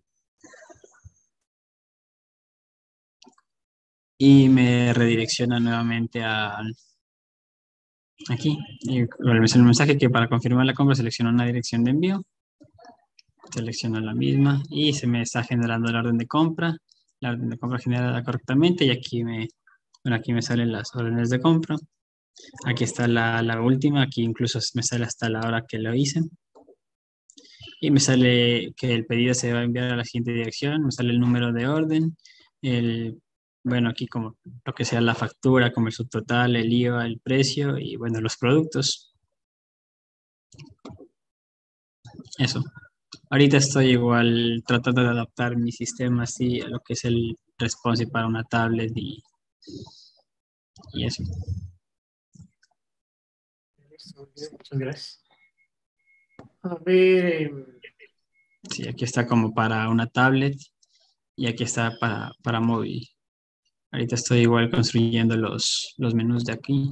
Speaker 5: y me redirecciona nuevamente a aquí. Y me sale el mensaje que para confirmar la compra selecciona una dirección de envío. Selecciono la misma y se me está generando la orden de compra. La orden de compra generada correctamente y aquí me, bueno, aquí me salen las órdenes de compra. Aquí está la, la última, aquí incluso me sale hasta la hora que lo hice. Y me sale que el pedido se va a enviar a la siguiente dirección, me sale el número de orden, el, bueno, aquí como lo que sea la factura, como el subtotal, el I V A, el precio y bueno, los productos. Eso. Ahorita estoy igual tratando de adaptar mi sistema así a lo que es el responsive para una tablet y, y eso.
Speaker 1: Listo, muy bien, muchas gracias. A ver, em,
Speaker 5: Sí, aquí está como para una tablet y aquí está para, para móvil. Ahorita estoy igual construyendo los, los menús de aquí.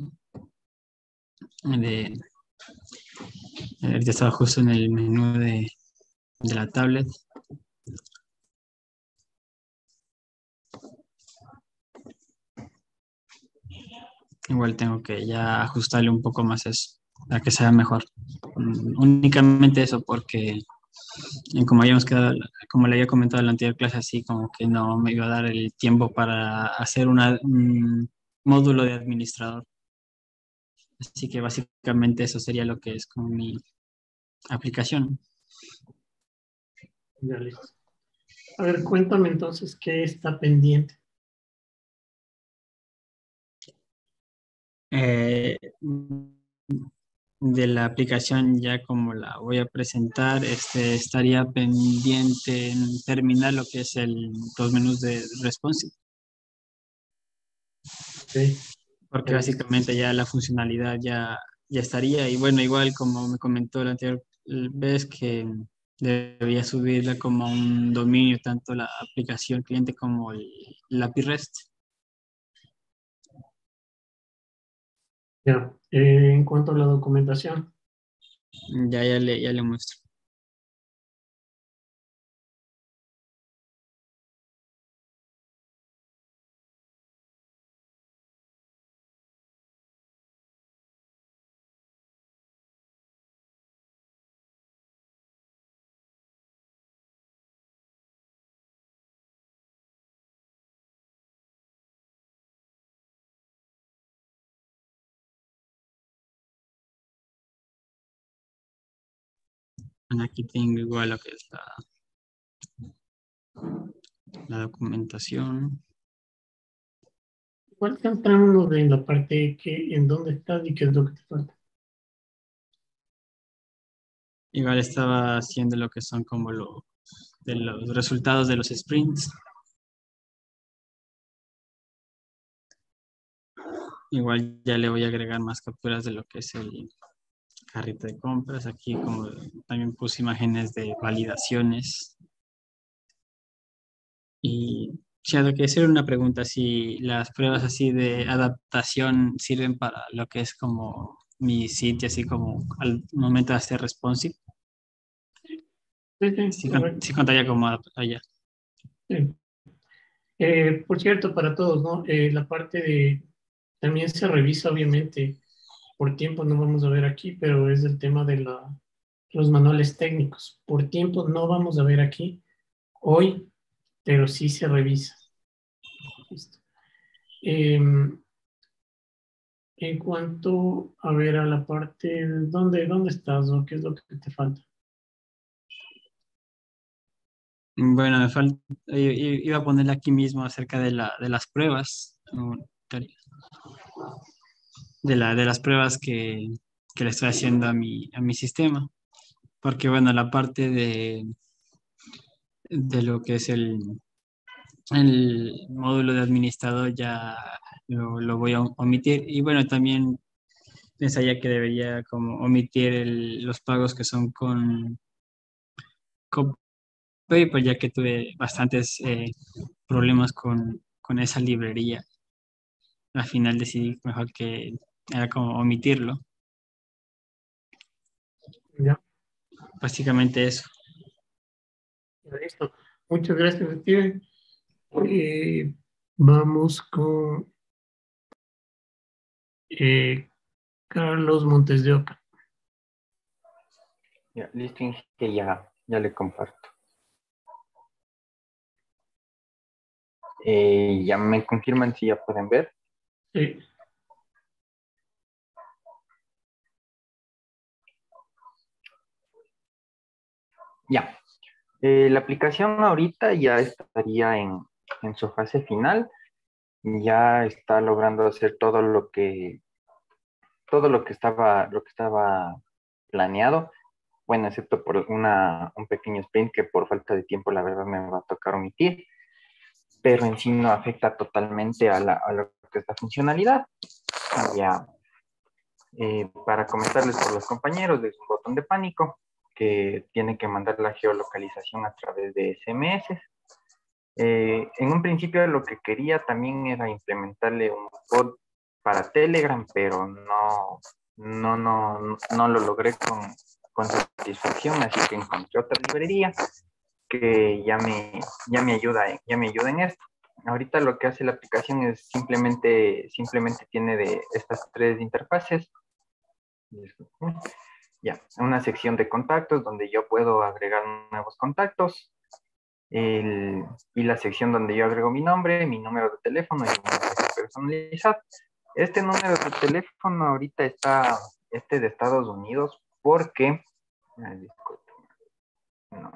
Speaker 5: De, ahorita estaba justo en el menú de, de la tablet. Igual tengo que ya ajustarle un poco más eso, para que sea mejor. Mm, Únicamente eso porque, eh, como habíamos quedado, como le había comentado en la anterior clase, así como que no me iba a dar el tiempo para hacer una, un módulo de administrador. Así que básicamente eso sería lo que es con mi aplicación.
Speaker 1: ya listo. A ver, cuéntame entonces qué está pendiente.
Speaker 5: Eh, de la aplicación ya como la voy a presentar, este, estaría pendiente en terminar lo que es el, los menús de responsive,
Speaker 1: Ok, ya
Speaker 5: porque
Speaker 1: listo.
Speaker 5: básicamente ya la funcionalidad ya, ya estaría. Y bueno, igual como me comentó la anterior vez que debía subirla como a un dominio, tanto la aplicación cliente como el, el A P I REST.
Speaker 1: Ya, eh, en cuanto a la documentación,
Speaker 5: Ya, ya le, ya le muestro. Bueno, aquí tengo igual lo que es la, la documentación.
Speaker 1: igual centrándonos en la parte que, en dónde estás y qué es lo que te falta.
Speaker 5: Igual estaba haciendo lo que son como lo, de los resultados de los sprints. Igual ya le voy a agregar más capturas de lo que es el carrito de compras. Aquí como también puse imágenes de validaciones. Y ya lo que hacer una pregunta, si las pruebas así de adaptación sirven para lo que es como mi sitio, así como al momento de hacer responsive.
Speaker 1: Sí, sí,
Speaker 5: Sí, con-
Speaker 1: correcto.
Speaker 5: sí contaría como adap- allá.
Speaker 1: Sí. Eh, por cierto, para todos, ¿no? Eh, la parte de, también se revisa, obviamente, por tiempo no vamos a ver aquí, pero es el tema de la, los manuales técnicos. Por tiempo no vamos a ver aquí hoy, pero sí se revisa. Listo. Em, en cuanto a ver a la parte, ¿dónde, dónde estás o qué es lo que te falta?
Speaker 5: Bueno, me falta, iba a ponerle aquí mismo acerca de, la, de las pruebas. Mm, de, la, de las pruebas que, que le estoy haciendo a mi, a mi sistema. Porque bueno, la parte de, de lo que es el, el módulo de administrador ya lo, lo voy a omitir. Y bueno, también pensaría que debería como omitir el- los pagos que son con, con PayPal, ya que tuve bastantes eh, problemas con, con esa librería. Al final decidí mejor que era como omitirlo.
Speaker 1: Ya,
Speaker 5: Básicamente eso.
Speaker 1: listo. Muchas gracias, Steven. Eh, vamos con eh, Carlos Montes de Oca.
Speaker 6: Ya, listo, que ya, ya le comparto. Eh, ya me confirman si ya pueden ver.
Speaker 1: Sí.
Speaker 6: Ya. Eh, la aplicación ahorita ya estaría en, en su fase final. Ya está logrando hacer todo lo que todo lo que estaba lo que estaba planeado. Bueno, excepto por una, un pequeño sprint que por falta de tiempo la verdad me va a tocar omitir, pero en sí no afecta totalmente a, la, a lo que es la funcionalidad. Ya, eh, para comentarles por los compañeros, es un botón de pánico que tiene que mandar la geolocalización a través de S M S. Eh, en un principio lo que quería también era implementarle un bot para Telegram, pero no, no, no, no lo logré con, con satisfacción, así que encontré otra librería que ya me, ya me ayuda, ya me ayuda en esto. Ahorita lo que hace la aplicación es simplemente, simplemente tiene de estas tres interfaces. Ya, una sección de contactos donde yo puedo agregar nuevos contactos. El, y la sección donde yo agrego mi nombre, mi número de teléfono y mi mensaje personalizado. Este número de teléfono ahorita está, este de Estados Unidos, porque, ay, disculpe, no,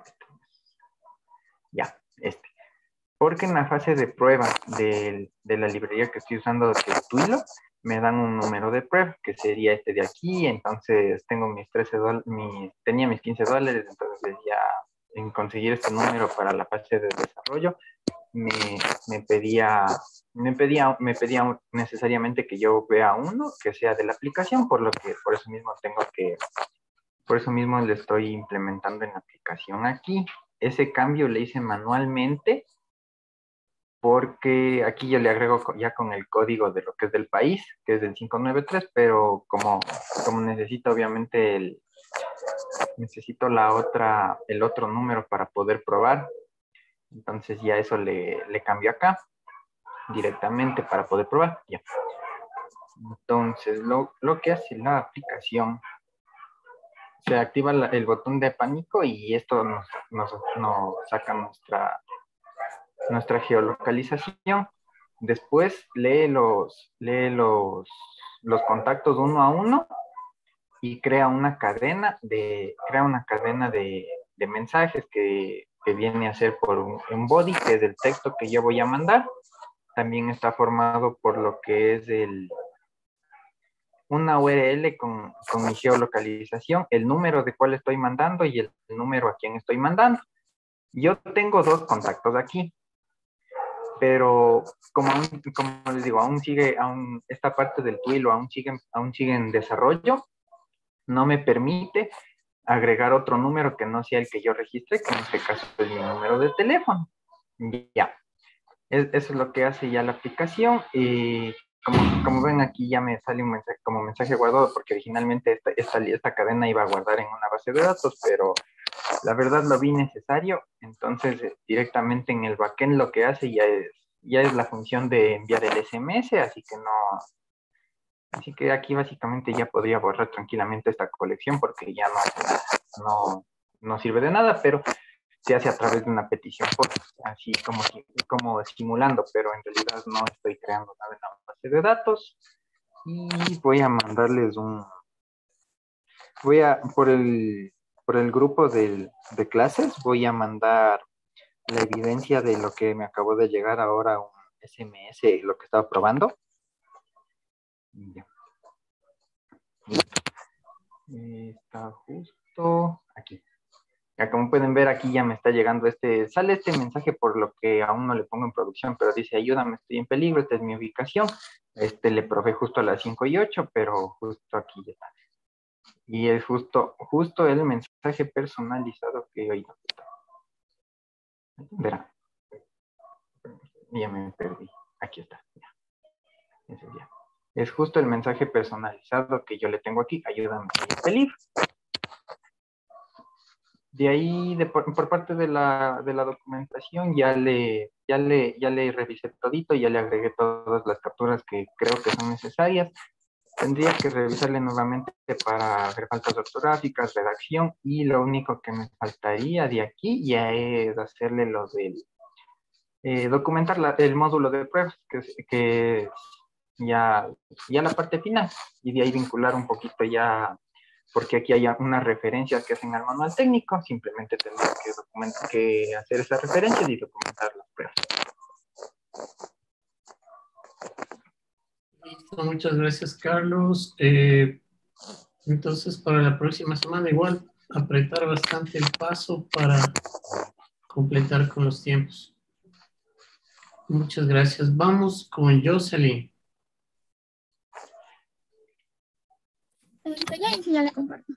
Speaker 6: ya, este, porque en la fase de prueba de, de la librería que estoy usando, que es Twilio, me dan un número de prueba, que sería este de aquí, entonces tengo mis trece dólares, mi, tenía mis quince dólares, entonces ya en conseguir este número para la fase de desarrollo, me, me pedía, me pedía, me pedía necesariamente que yo vea uno que sea de la aplicación, por lo que, por eso mismo tengo que, por eso mismo le estoy implementando en la aplicación aquí. Ese cambio le hice manualmente, porque aquí yo le agrego ya con el código de lo que es del país, que es del cinco nueve tres, pero como, como necesito obviamente el, necesito la otra, el otro número para poder probar, entonces ya eso le, le cambio acá directamente para poder probar. Ya. Entonces, lo, lo que hace la aplicación, se activa la, el botón de pánico y esto nos, nos, nos saca nuestra, nuestra geolocalización. Después lee los, lee los, los contactos uno a uno y crea una cadena de, crea una cadena de, de mensajes que, que viene a ser por un, un body, que es el texto que yo voy a mandar. También está formado por lo que es el, una U R L con, con mi geolocalización, el número de cuál estoy mandando y el número a quién estoy mandando. Yo tengo dos contactos aquí, pero como, aún, como les digo, aún sigue, aún esta parte del Twilio aún sigue, aún sigue en desarrollo, no me permite agregar otro número que no sea el que yo registré, que en este caso es mi número de teléfono. Ya, es, eso es lo que hace ya la aplicación. Y como, como ven aquí ya me sale un mensaje como mensaje guardado, porque originalmente esta, esta, esta cadena iba a guardar en una base de datos, pero la verdad lo vi necesario, entonces directamente en el backend lo que hace ya es, ya es la función de enviar el S M S, así que no, así que aquí básicamente ya podría borrar tranquilamente esta colección porque ya no hace nada, no, no sirve de nada, pero se hace a través de una petición, por, así como, como simulando, pero en realidad no estoy creando nada en la base de datos. Y voy a mandarles un, voy a, por el, por el grupo de, de clases, voy a mandar la evidencia de lo que me acabó de llegar ahora, un S M S, lo que estaba probando. Ya. Listo. Eh, está justo aquí. Ya como pueden ver, aquí ya me está llegando este, sale este mensaje por lo que aún no le pongo en producción, pero dice, ayúdame, estoy en peligro, esta es mi ubicación. Este le probé justo a las cinco y ocho, pero justo aquí ya está. Y es justo, justo el mensaje personalizado que hoy no está. Verá. Ya me perdí. Aquí está. Ya. Ese ya. Es justo el mensaje personalizado que yo le tengo aquí, ayúdame, estoy en peligro. De ahí, de por, por parte de la, de la documentación, ya le, ya, le, ya le revisé todito, ya le agregué todas las capturas que creo que son necesarias. Tendría que revisarle nuevamente para ver faltas ortográficas, redacción, y lo único que me faltaría de aquí ya es hacerle lo del, eh, documentar la, el módulo de pruebas, que, que ya, ya la parte final, y de ahí vincular un poquito ya, porque aquí hay unas referencias que hacen al manual técnico, simplemente tendré que, documentar, que hacer esas referencias y documentar las pruebas.
Speaker 1: Listo, muchas gracias, Carlos. Eh, entonces, para la próxima semana, igual, apretar bastante el paso para completar con los tiempos. Muchas gracias. Vamos con Jocelyn.
Speaker 7: Este, ya, ya le comparto.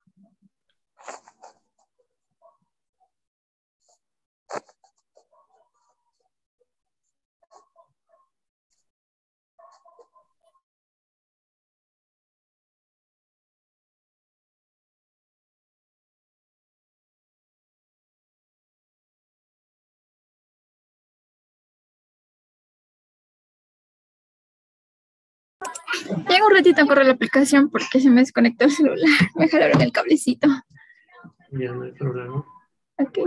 Speaker 7: Tengo un ratito en correr la aplicación porque se me desconectó el celular. Me jalaron el cablecito.
Speaker 1: Ya no hay problema.
Speaker 7: Ok.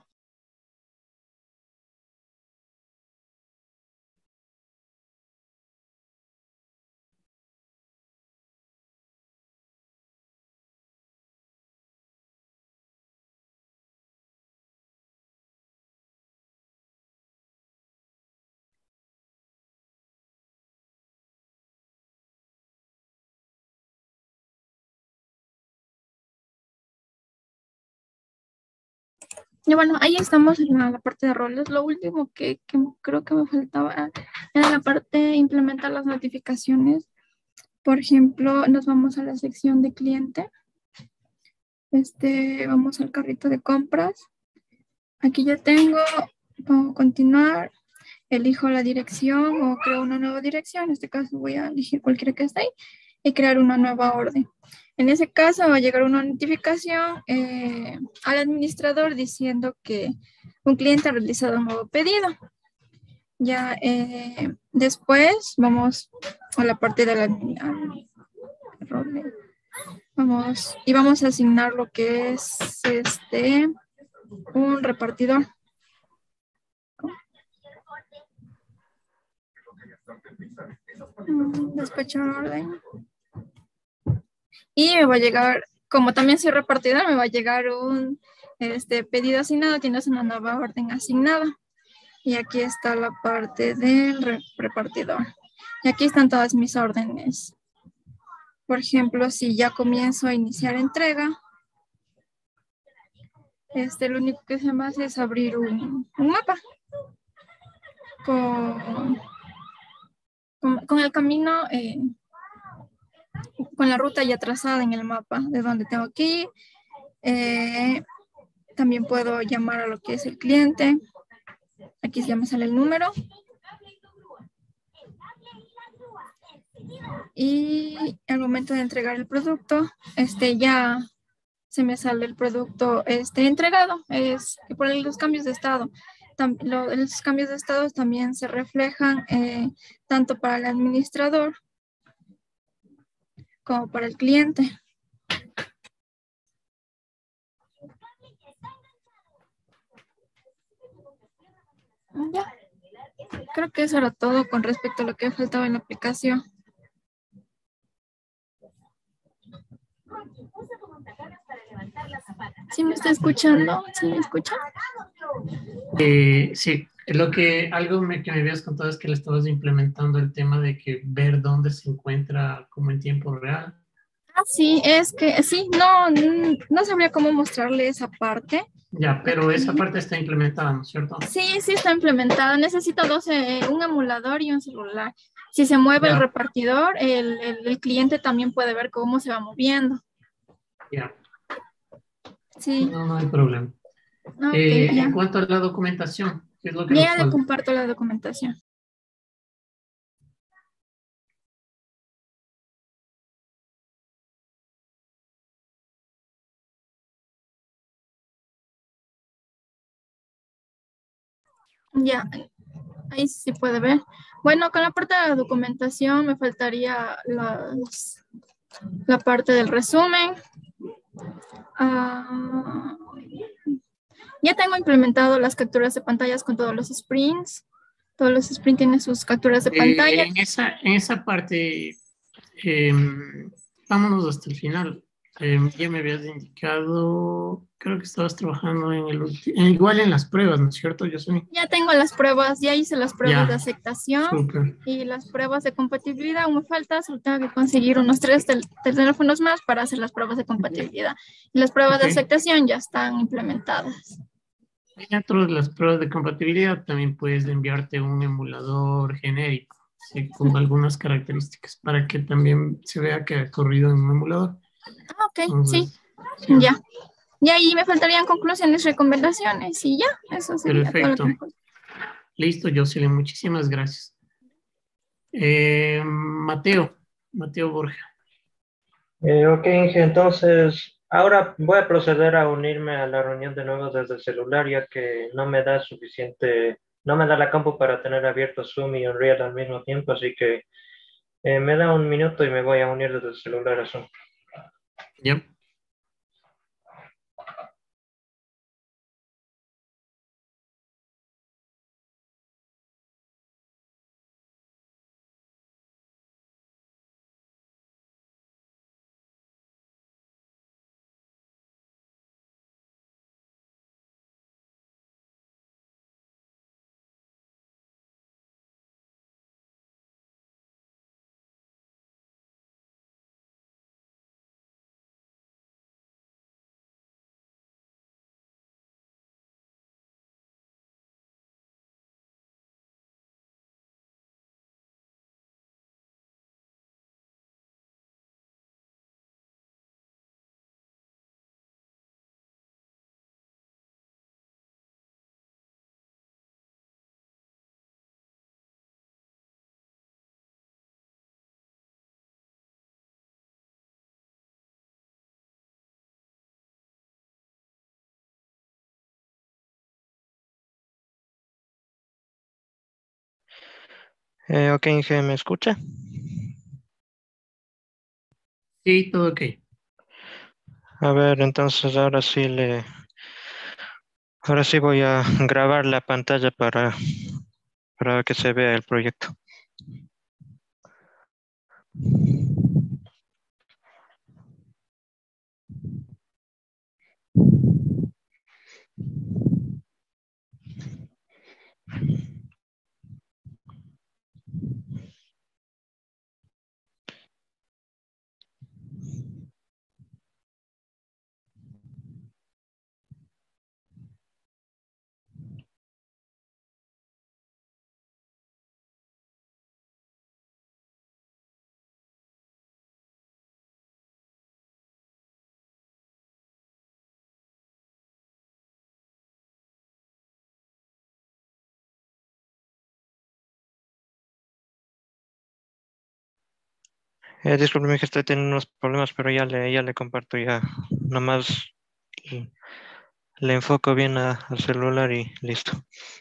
Speaker 7: Y bueno, ahí estamos en la, la parte de roles. Lo último que, que creo que me faltaba era la parte de implementar las notificaciones. Por ejemplo, nos vamos a la sección de cliente. Este, vamos al carrito de compras. Aquí ya tengo, vamos a continuar. Elijo la dirección o creo una nueva dirección. En este caso voy a elegir cualquiera que esté ahí y crear una nueva orden. En ese caso va a llegar una notificación eh, al administrador diciendo que un cliente ha realizado un nuevo pedido. Ya eh, después vamos a la parte de la... al rol. Vamos, y vamos a asignar lo que es este un repartidor. Despachar orden. Y me va a llegar, como también soy repartidor, me va a llegar un este, pedido asignado, tienes una nueva orden asignada. Y aquí está la parte del re repartidor. Y aquí están todas mis órdenes. Por ejemplo, si ya comienzo a iniciar entrega, este, lo único que se me hace es abrir un, un mapa con, con, con el camino, eh, con la ruta ya trazada en el mapa de donde tengo que ir. Eh, también puedo llamar a lo que es el cliente. Aquí ya me sale el número. Y al momento de entregar el producto, este ya se me sale el producto este, entregado. Es por los cambios de estado. Tam, lo, los cambios de estado también se reflejan eh, tanto para el administrador como para el cliente. Ya. Creo que eso era todo con respecto a lo que faltaba en la aplicación. ¿Sí me está escuchando? ¿Sí me escucha?
Speaker 1: Eh, sí, lo que algo me, que me habías contado es que le estabas implementando el tema de que ver dónde se encuentra como en tiempo real.
Speaker 7: Ah, sí, es que sí, no, n- no sabría cómo mostrarle esa parte.
Speaker 1: Ya, pero esa parte está implementada, ¿no es cierto?
Speaker 7: Sí, sí está implementada. Necesito dos, eh, un emulador y un celular. Si se mueve el
Speaker 1: Ya,
Speaker 7: repartidor, el, el- el cliente también puede ver cómo se va moviendo.
Speaker 1: ya,
Speaker 7: Sí,
Speaker 1: no, no hay problema.
Speaker 7: ok,
Speaker 1: Eh,
Speaker 7: ya.
Speaker 1: en cuanto a la documentación, ¿qué es lo que nos
Speaker 7: Ya le
Speaker 1: falta?
Speaker 7: comparto la documentación. Ya, ahí sí puede ver. Bueno, con la parte de la documentación me faltaría las- la parte del resumen. Ah, ya tengo implementado las capturas de pantallas con todos los sprints. Todos los sprints tienen sus capturas de
Speaker 1: Eh,
Speaker 7: pantalla.
Speaker 1: en esa, en esa parte, em, vámonos hasta el final. Em, ya me habías indicado, creo que estabas trabajando en el ulti- en- igual en las pruebas, ¿no es cierto? Yo soy.
Speaker 7: Ya tengo las pruebas, ya hice las pruebas de
Speaker 1: Ya,
Speaker 7: aceptación
Speaker 1: súper.
Speaker 7: y las pruebas de compatibilidad. Aún me falta, solo tengo que conseguir unos tres tel- teléfonos más para hacer las pruebas de compatibilidad. Y las pruebas de
Speaker 1: Ok.
Speaker 7: aceptación ya están implementadas.
Speaker 1: Y dentro de las pruebas de compatibilidad también puedes enviarte un emulador genérico, sí, con algunas características para que también se vea que ha corrido en un emulador.
Speaker 7: Ah, ok, sí,
Speaker 1: Entonces, sí,
Speaker 7: ya. Y ahí me faltarían conclusiones, recomendaciones y ya, eso sería todo lo
Speaker 1: perfecto.
Speaker 7: que me falta.
Speaker 1: Listo, Jocelyn, muchísimas gracias. Eh, Mateo, Mateo Borja.
Speaker 3: Eh, ok, Inge, entonces ahora voy a proceder a unirme a la reunión de nuevo desde el celular, ya que no me da suficiente, no me da la compu para tener abierto Zoom y Unreal al mismo tiempo, así que eh, me da un minuto y me voy a unir desde el celular a Zoom.
Speaker 1: Ya.
Speaker 8: Eh, ok, Inge, ¿me escucha?
Speaker 1: Sí, todo ok.
Speaker 8: A ver, entonces ahora sí le, ahora sí voy a grabar la pantalla para, para que se vea el proyecto. Eh, discúlpeme que estoy teniendo unos problemas, pero ya le, ya le comparto ya. Nomás le le enfoco bien a- al celular y listo.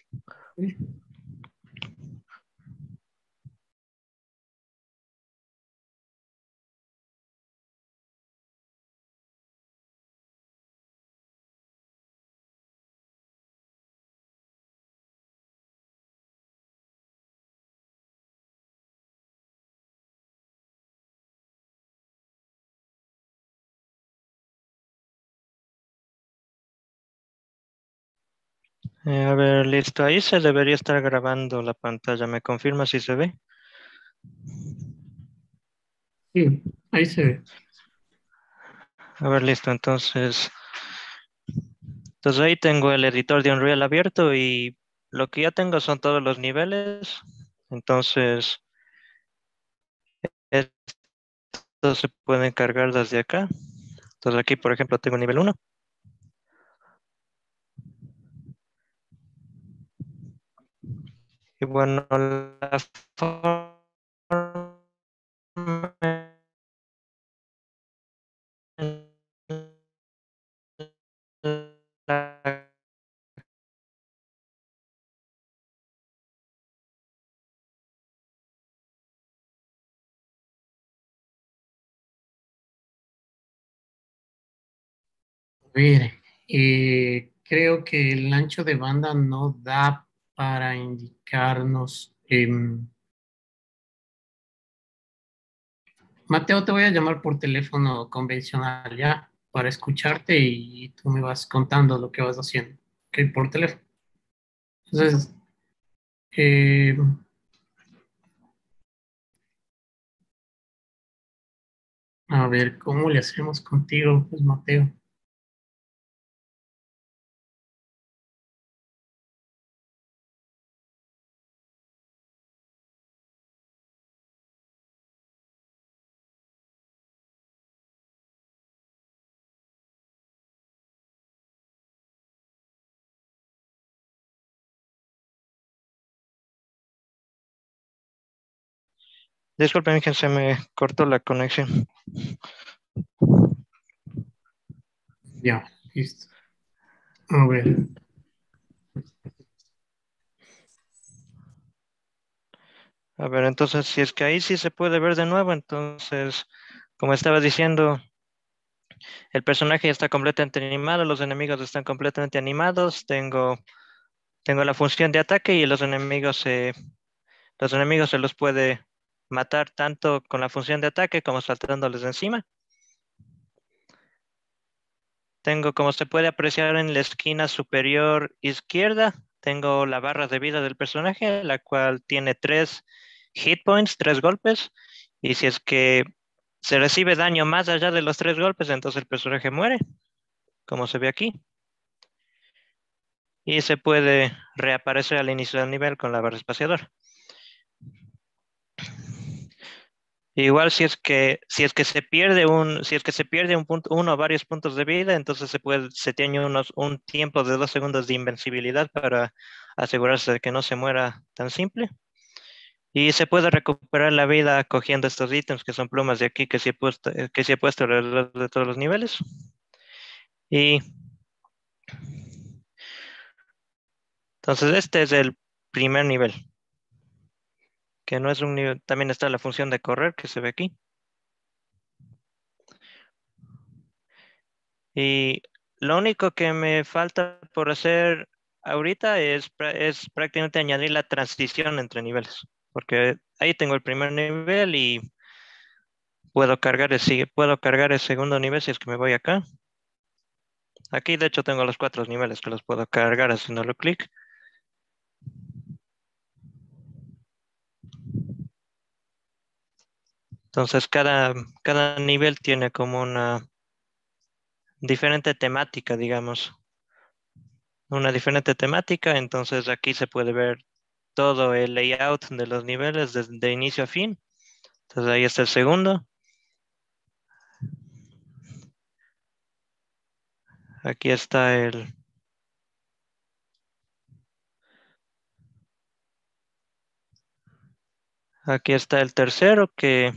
Speaker 8: Eh, a ver, listo. Ahí se debería estar grabando la pantalla. ¿Me confirma si se ve?
Speaker 1: Sí, ahí se ve.
Speaker 8: A ver, listo. Entonces, entonces ahí tengo el editor de Unreal abierto y lo que ya tengo son todos los niveles. Entonces, estos se pueden cargar desde acá. Entonces aquí, por ejemplo, tengo nivel uno. Y bueno, la forma en la
Speaker 1: A ver, eh, creo que el ancho de banda no da para indicarnos. em, Mateo, te voy a llamar por teléfono convencional ya para escucharte y tú me vas contando lo que vas haciendo. Ok, por teléfono. Entonces, eh, a ver, ¿cómo le hacemos contigo, pues, Mateo?
Speaker 8: Disculpen que se me cortó la conexión.
Speaker 1: Ya, listo. A ver,
Speaker 8: A ver, entonces, si es que ahí sí se puede ver de nuevo, entonces, como estaba diciendo, el personaje ya está completamente animado, los enemigos están completamente animados, tengo, tengo la función de ataque y los enemigos se, los enemigos se los puede matar tanto con la función de ataque como saltándoles encima. Tengo, como se puede apreciar en la esquina superior izquierda, tengo la barra de vida del personaje, la cual tiene tres hit points, tres golpes, y si es que se recibe daño más allá de los tres golpes, entonces el personaje muere, como se ve aquí, y se puede reaparecer al inicio del nivel con la barra espaciadora. Igual si es que si es que se pierde un si es que se pierde un punto uno o varios puntos de vida, entonces se puede se tiene unos un tiempo de dos segundos de invencibilidad para asegurarse de que no se muera tan simple. Y se puede recuperar la vida cogiendo estos ítems que son plumas de aquí que sí he puesto eh, que sí he puesto alrededor de todos los niveles. Y entonces este es el primer nivel, que no es un nivel, también está la función de correr que se ve aquí. Y lo único que me falta por hacer ahorita es, pra- es prácticamente añadir la transición entre niveles, porque ahí tengo el primer nivel y puedo cargar el, sigue- puedo cargar el segundo nivel si es que me voy acá. Aquí de hecho tengo los cuatro niveles que los puedo cargar haciéndolo clic. Entonces cada, cada nivel tiene como una diferente temática, digamos, una diferente temática. Entonces aquí se puede ver todo el layout de los niveles desde de inicio a fin. Entonces ahí está el segundo. Aquí está el, aquí está el tercero que,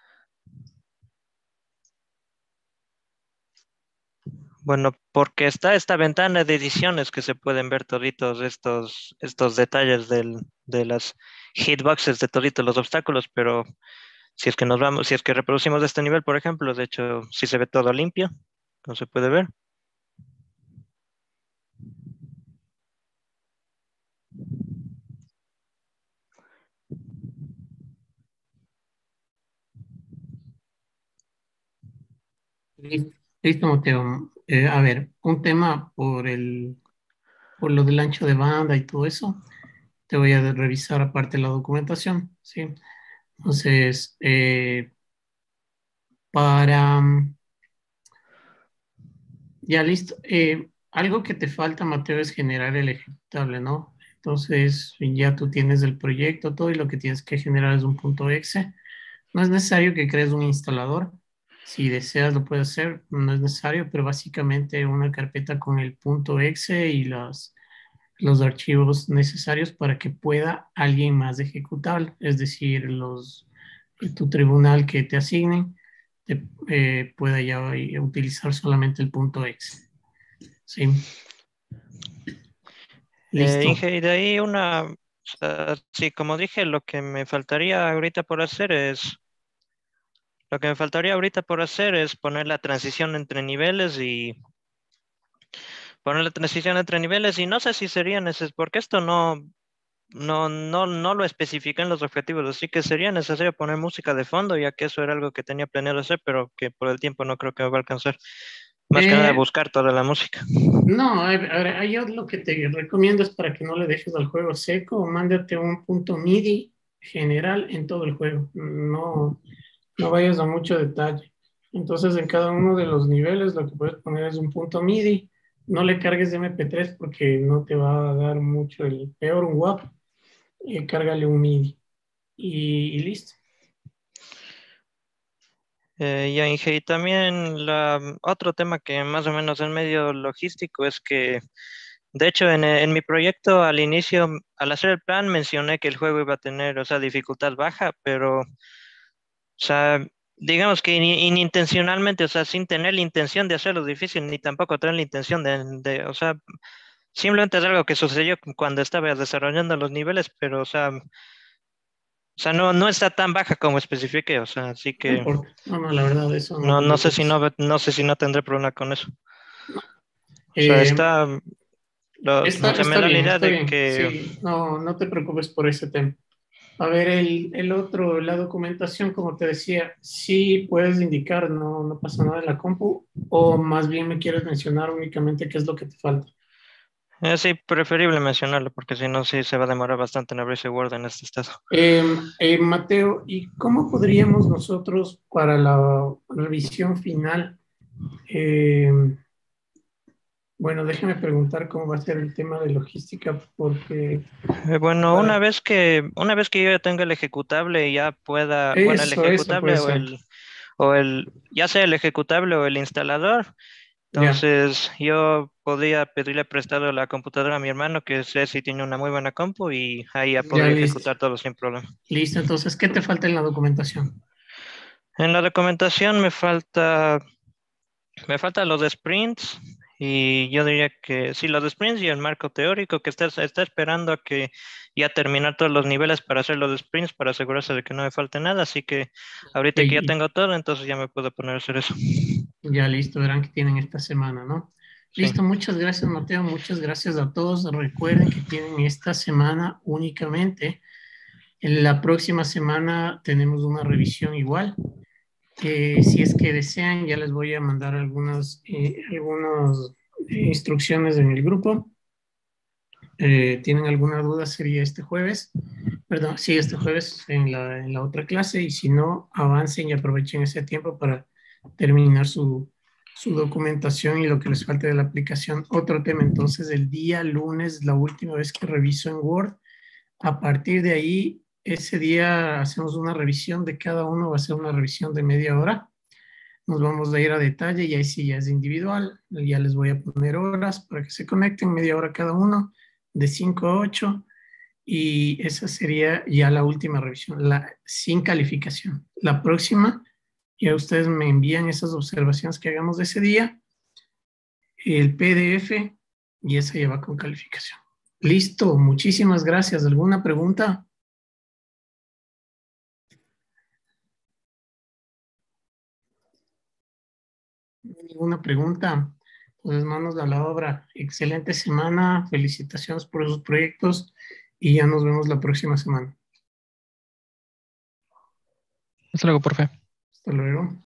Speaker 8: bueno, porque está esta ventana de ediciones que se pueden ver toditos estos, estos detalles del, de las hitboxes de toditos los obstáculos, pero si es que nos vamos, si es que reproducimos este nivel, por ejemplo, de hecho, sí se ve todo limpio, como se puede ver.
Speaker 1: listo, listo, Mateo. Eh, a ver, un tema por el, por lo del ancho de banda y todo eso. Te voy a revisar aparte la documentación, ¿sí? Entonces, eh, para, Ya listo. Eh, algo que te falta, Mateo, es generar el ejecutable, ¿no? Entonces, ya tú tienes el proyecto, todo, y lo que tienes que generar es un punto exe. No es necesario que crees un instalador. Si deseas, lo puedes hacer. No es necesario, pero básicamente una carpeta con el punto exe y los, los archivos necesarios para que pueda alguien más ejecutarlo. Es decir, los, eh, tu tribunal que te asignen te, eh, pueda ya eh, utilizar solamente el punto exe. Sí.
Speaker 8: Eh,
Speaker 1: Listo.
Speaker 8: Inge, y de ahí una, o sea, sí, como dije, lo que me faltaría ahorita por hacer es, lo que me faltaría ahorita por hacer es poner la transición entre niveles y poner la transición entre niveles y no sé si sería necesario, porque esto no, no, no, no lo especifica en los objetivos, así que sería necesario poner música de fondo, ya que eso era algo que tenía planeado hacer, pero que por el tiempo no creo que me va a alcanzar. Más que nada
Speaker 1: Eh,
Speaker 8: buscar toda la música.
Speaker 1: no, a ver, a ver, yo lo que te recomiendo es para que no le dejes al juego seco, mándate un punto MIDI general en todo el juego. No, no vayas a mucho detalle. Entonces, en cada uno de los niveles lo que puedes poner es un punto MIDI. No le cargues M P tres porque no te va a dar mucho el peor un W A V. Eh, cárgale un MIDI y, y listo.
Speaker 8: Eh, ya, Inge, y también la, otro tema que más o menos es medio logístico es que, de hecho, en, en mi proyecto al inicio, al hacer el plan, mencioné que el juego iba a tener, o sea, dificultad baja, pero, o sea, digamos que in- inintencionalmente, o sea, sin tener la intención de hacerlo difícil, ni tampoco tener la intención de, de, o sea, simplemente es algo que sucedió cuando estaba desarrollando los niveles, pero, o sea, o sea, no, no está tan baja como especifique, o sea, así
Speaker 1: No
Speaker 8: que
Speaker 1: importa. No, no, la verdad, eso no
Speaker 8: no,
Speaker 1: te
Speaker 8: no sé si
Speaker 1: preocupes.
Speaker 8: no, no sé si no tendré problema con eso. O sea,
Speaker 1: Eh,
Speaker 8: está, lo-
Speaker 1: está,
Speaker 8: o sea, me
Speaker 1: está
Speaker 8: da la
Speaker 1: bien,
Speaker 8: idea
Speaker 1: está
Speaker 8: de
Speaker 1: bien.
Speaker 8: que,
Speaker 1: Sí, no, no te preocupes por ese tema. A ver, el, el otro, la documentación, como te decía, sí puedes indicar, no, no pasa nada en la compu, o más bien me quieres mencionar únicamente qué es lo que te falta.
Speaker 8: es sí, preferible mencionarlo, porque si no, sí se va a demorar bastante en abrirse Word en este estado.
Speaker 1: Eh, eh, Mateo, ¿y cómo podríamos nosotros para la revisión final? eh, bueno, déjame preguntar cómo va a ser el tema de logística, porque
Speaker 8: Eh, bueno, una
Speaker 1: para
Speaker 8: vez que, una vez que yo ya tenga el ejecutable y ya pueda, bueno, el
Speaker 1: eso, eso puede
Speaker 8: ejecutable o
Speaker 1: ser.
Speaker 8: el, o el, ya sea el ejecutable o el instalador,
Speaker 1: Ya,
Speaker 8: entonces yo podría pedirle prestado la computadora a mi hermano, que sé si tiene una muy buena compu, y ahí ya
Speaker 1: ya
Speaker 8: podría
Speaker 1: listo.
Speaker 8: ejecutar todo sin problema.
Speaker 1: Listo, entonces, ¿qué te falta en la documentación?
Speaker 8: En la documentación me falta Me faltan los de sprints y yo diría que sí, los de sprints y el marco teórico que está, está esperando a que ya terminar todos los niveles para hacer los de sprints para asegurarse de que no me falte nada. Así que ahorita que ya
Speaker 1: Y
Speaker 8: tengo todo, entonces ya me puedo poner a hacer eso.
Speaker 1: ya listo, verán que tienen esta semana, ¿no?
Speaker 8: Sí.
Speaker 1: Listo, muchas gracias, Mateo, muchas gracias a todos. Recuerden que tienen esta semana únicamente. En la próxima semana tenemos una revisión igual. Eh, si es que desean, ya les voy a mandar algunas, eh, algunas instrucciones en el grupo. Eh, ¿tienen alguna duda? Sería este jueves. Perdón, sí, este jueves en la, en la otra clase. Y si no, avancen y aprovechen ese tiempo para terminar su, su documentación y lo que les falte de la aplicación. Otro tema, entonces, el día lunes, la última vez que reviso en Word. A partir de ahí, ese día hacemos una revisión de cada uno, va a ser una revisión de media hora. Nos vamos a ir a detalle y ahí sí ya es individual. Ya les voy a poner horas para que se conecten, media hora cada uno, de cinco a ocho. Y esa sería ya la última revisión, la, sin calificación. La próxima, ya ustedes me envían esas observaciones que hagamos de ese día, el P D F, y esa ya va con calificación. Listo, muchísimas gracias. ¿Alguna pregunta? ¿Ninguna pregunta? Pues manos a la obra. Excelente semana. Felicitaciones por esos proyectos y ya nos vemos la próxima semana.
Speaker 2: Hasta luego, profe.
Speaker 1: Hasta luego.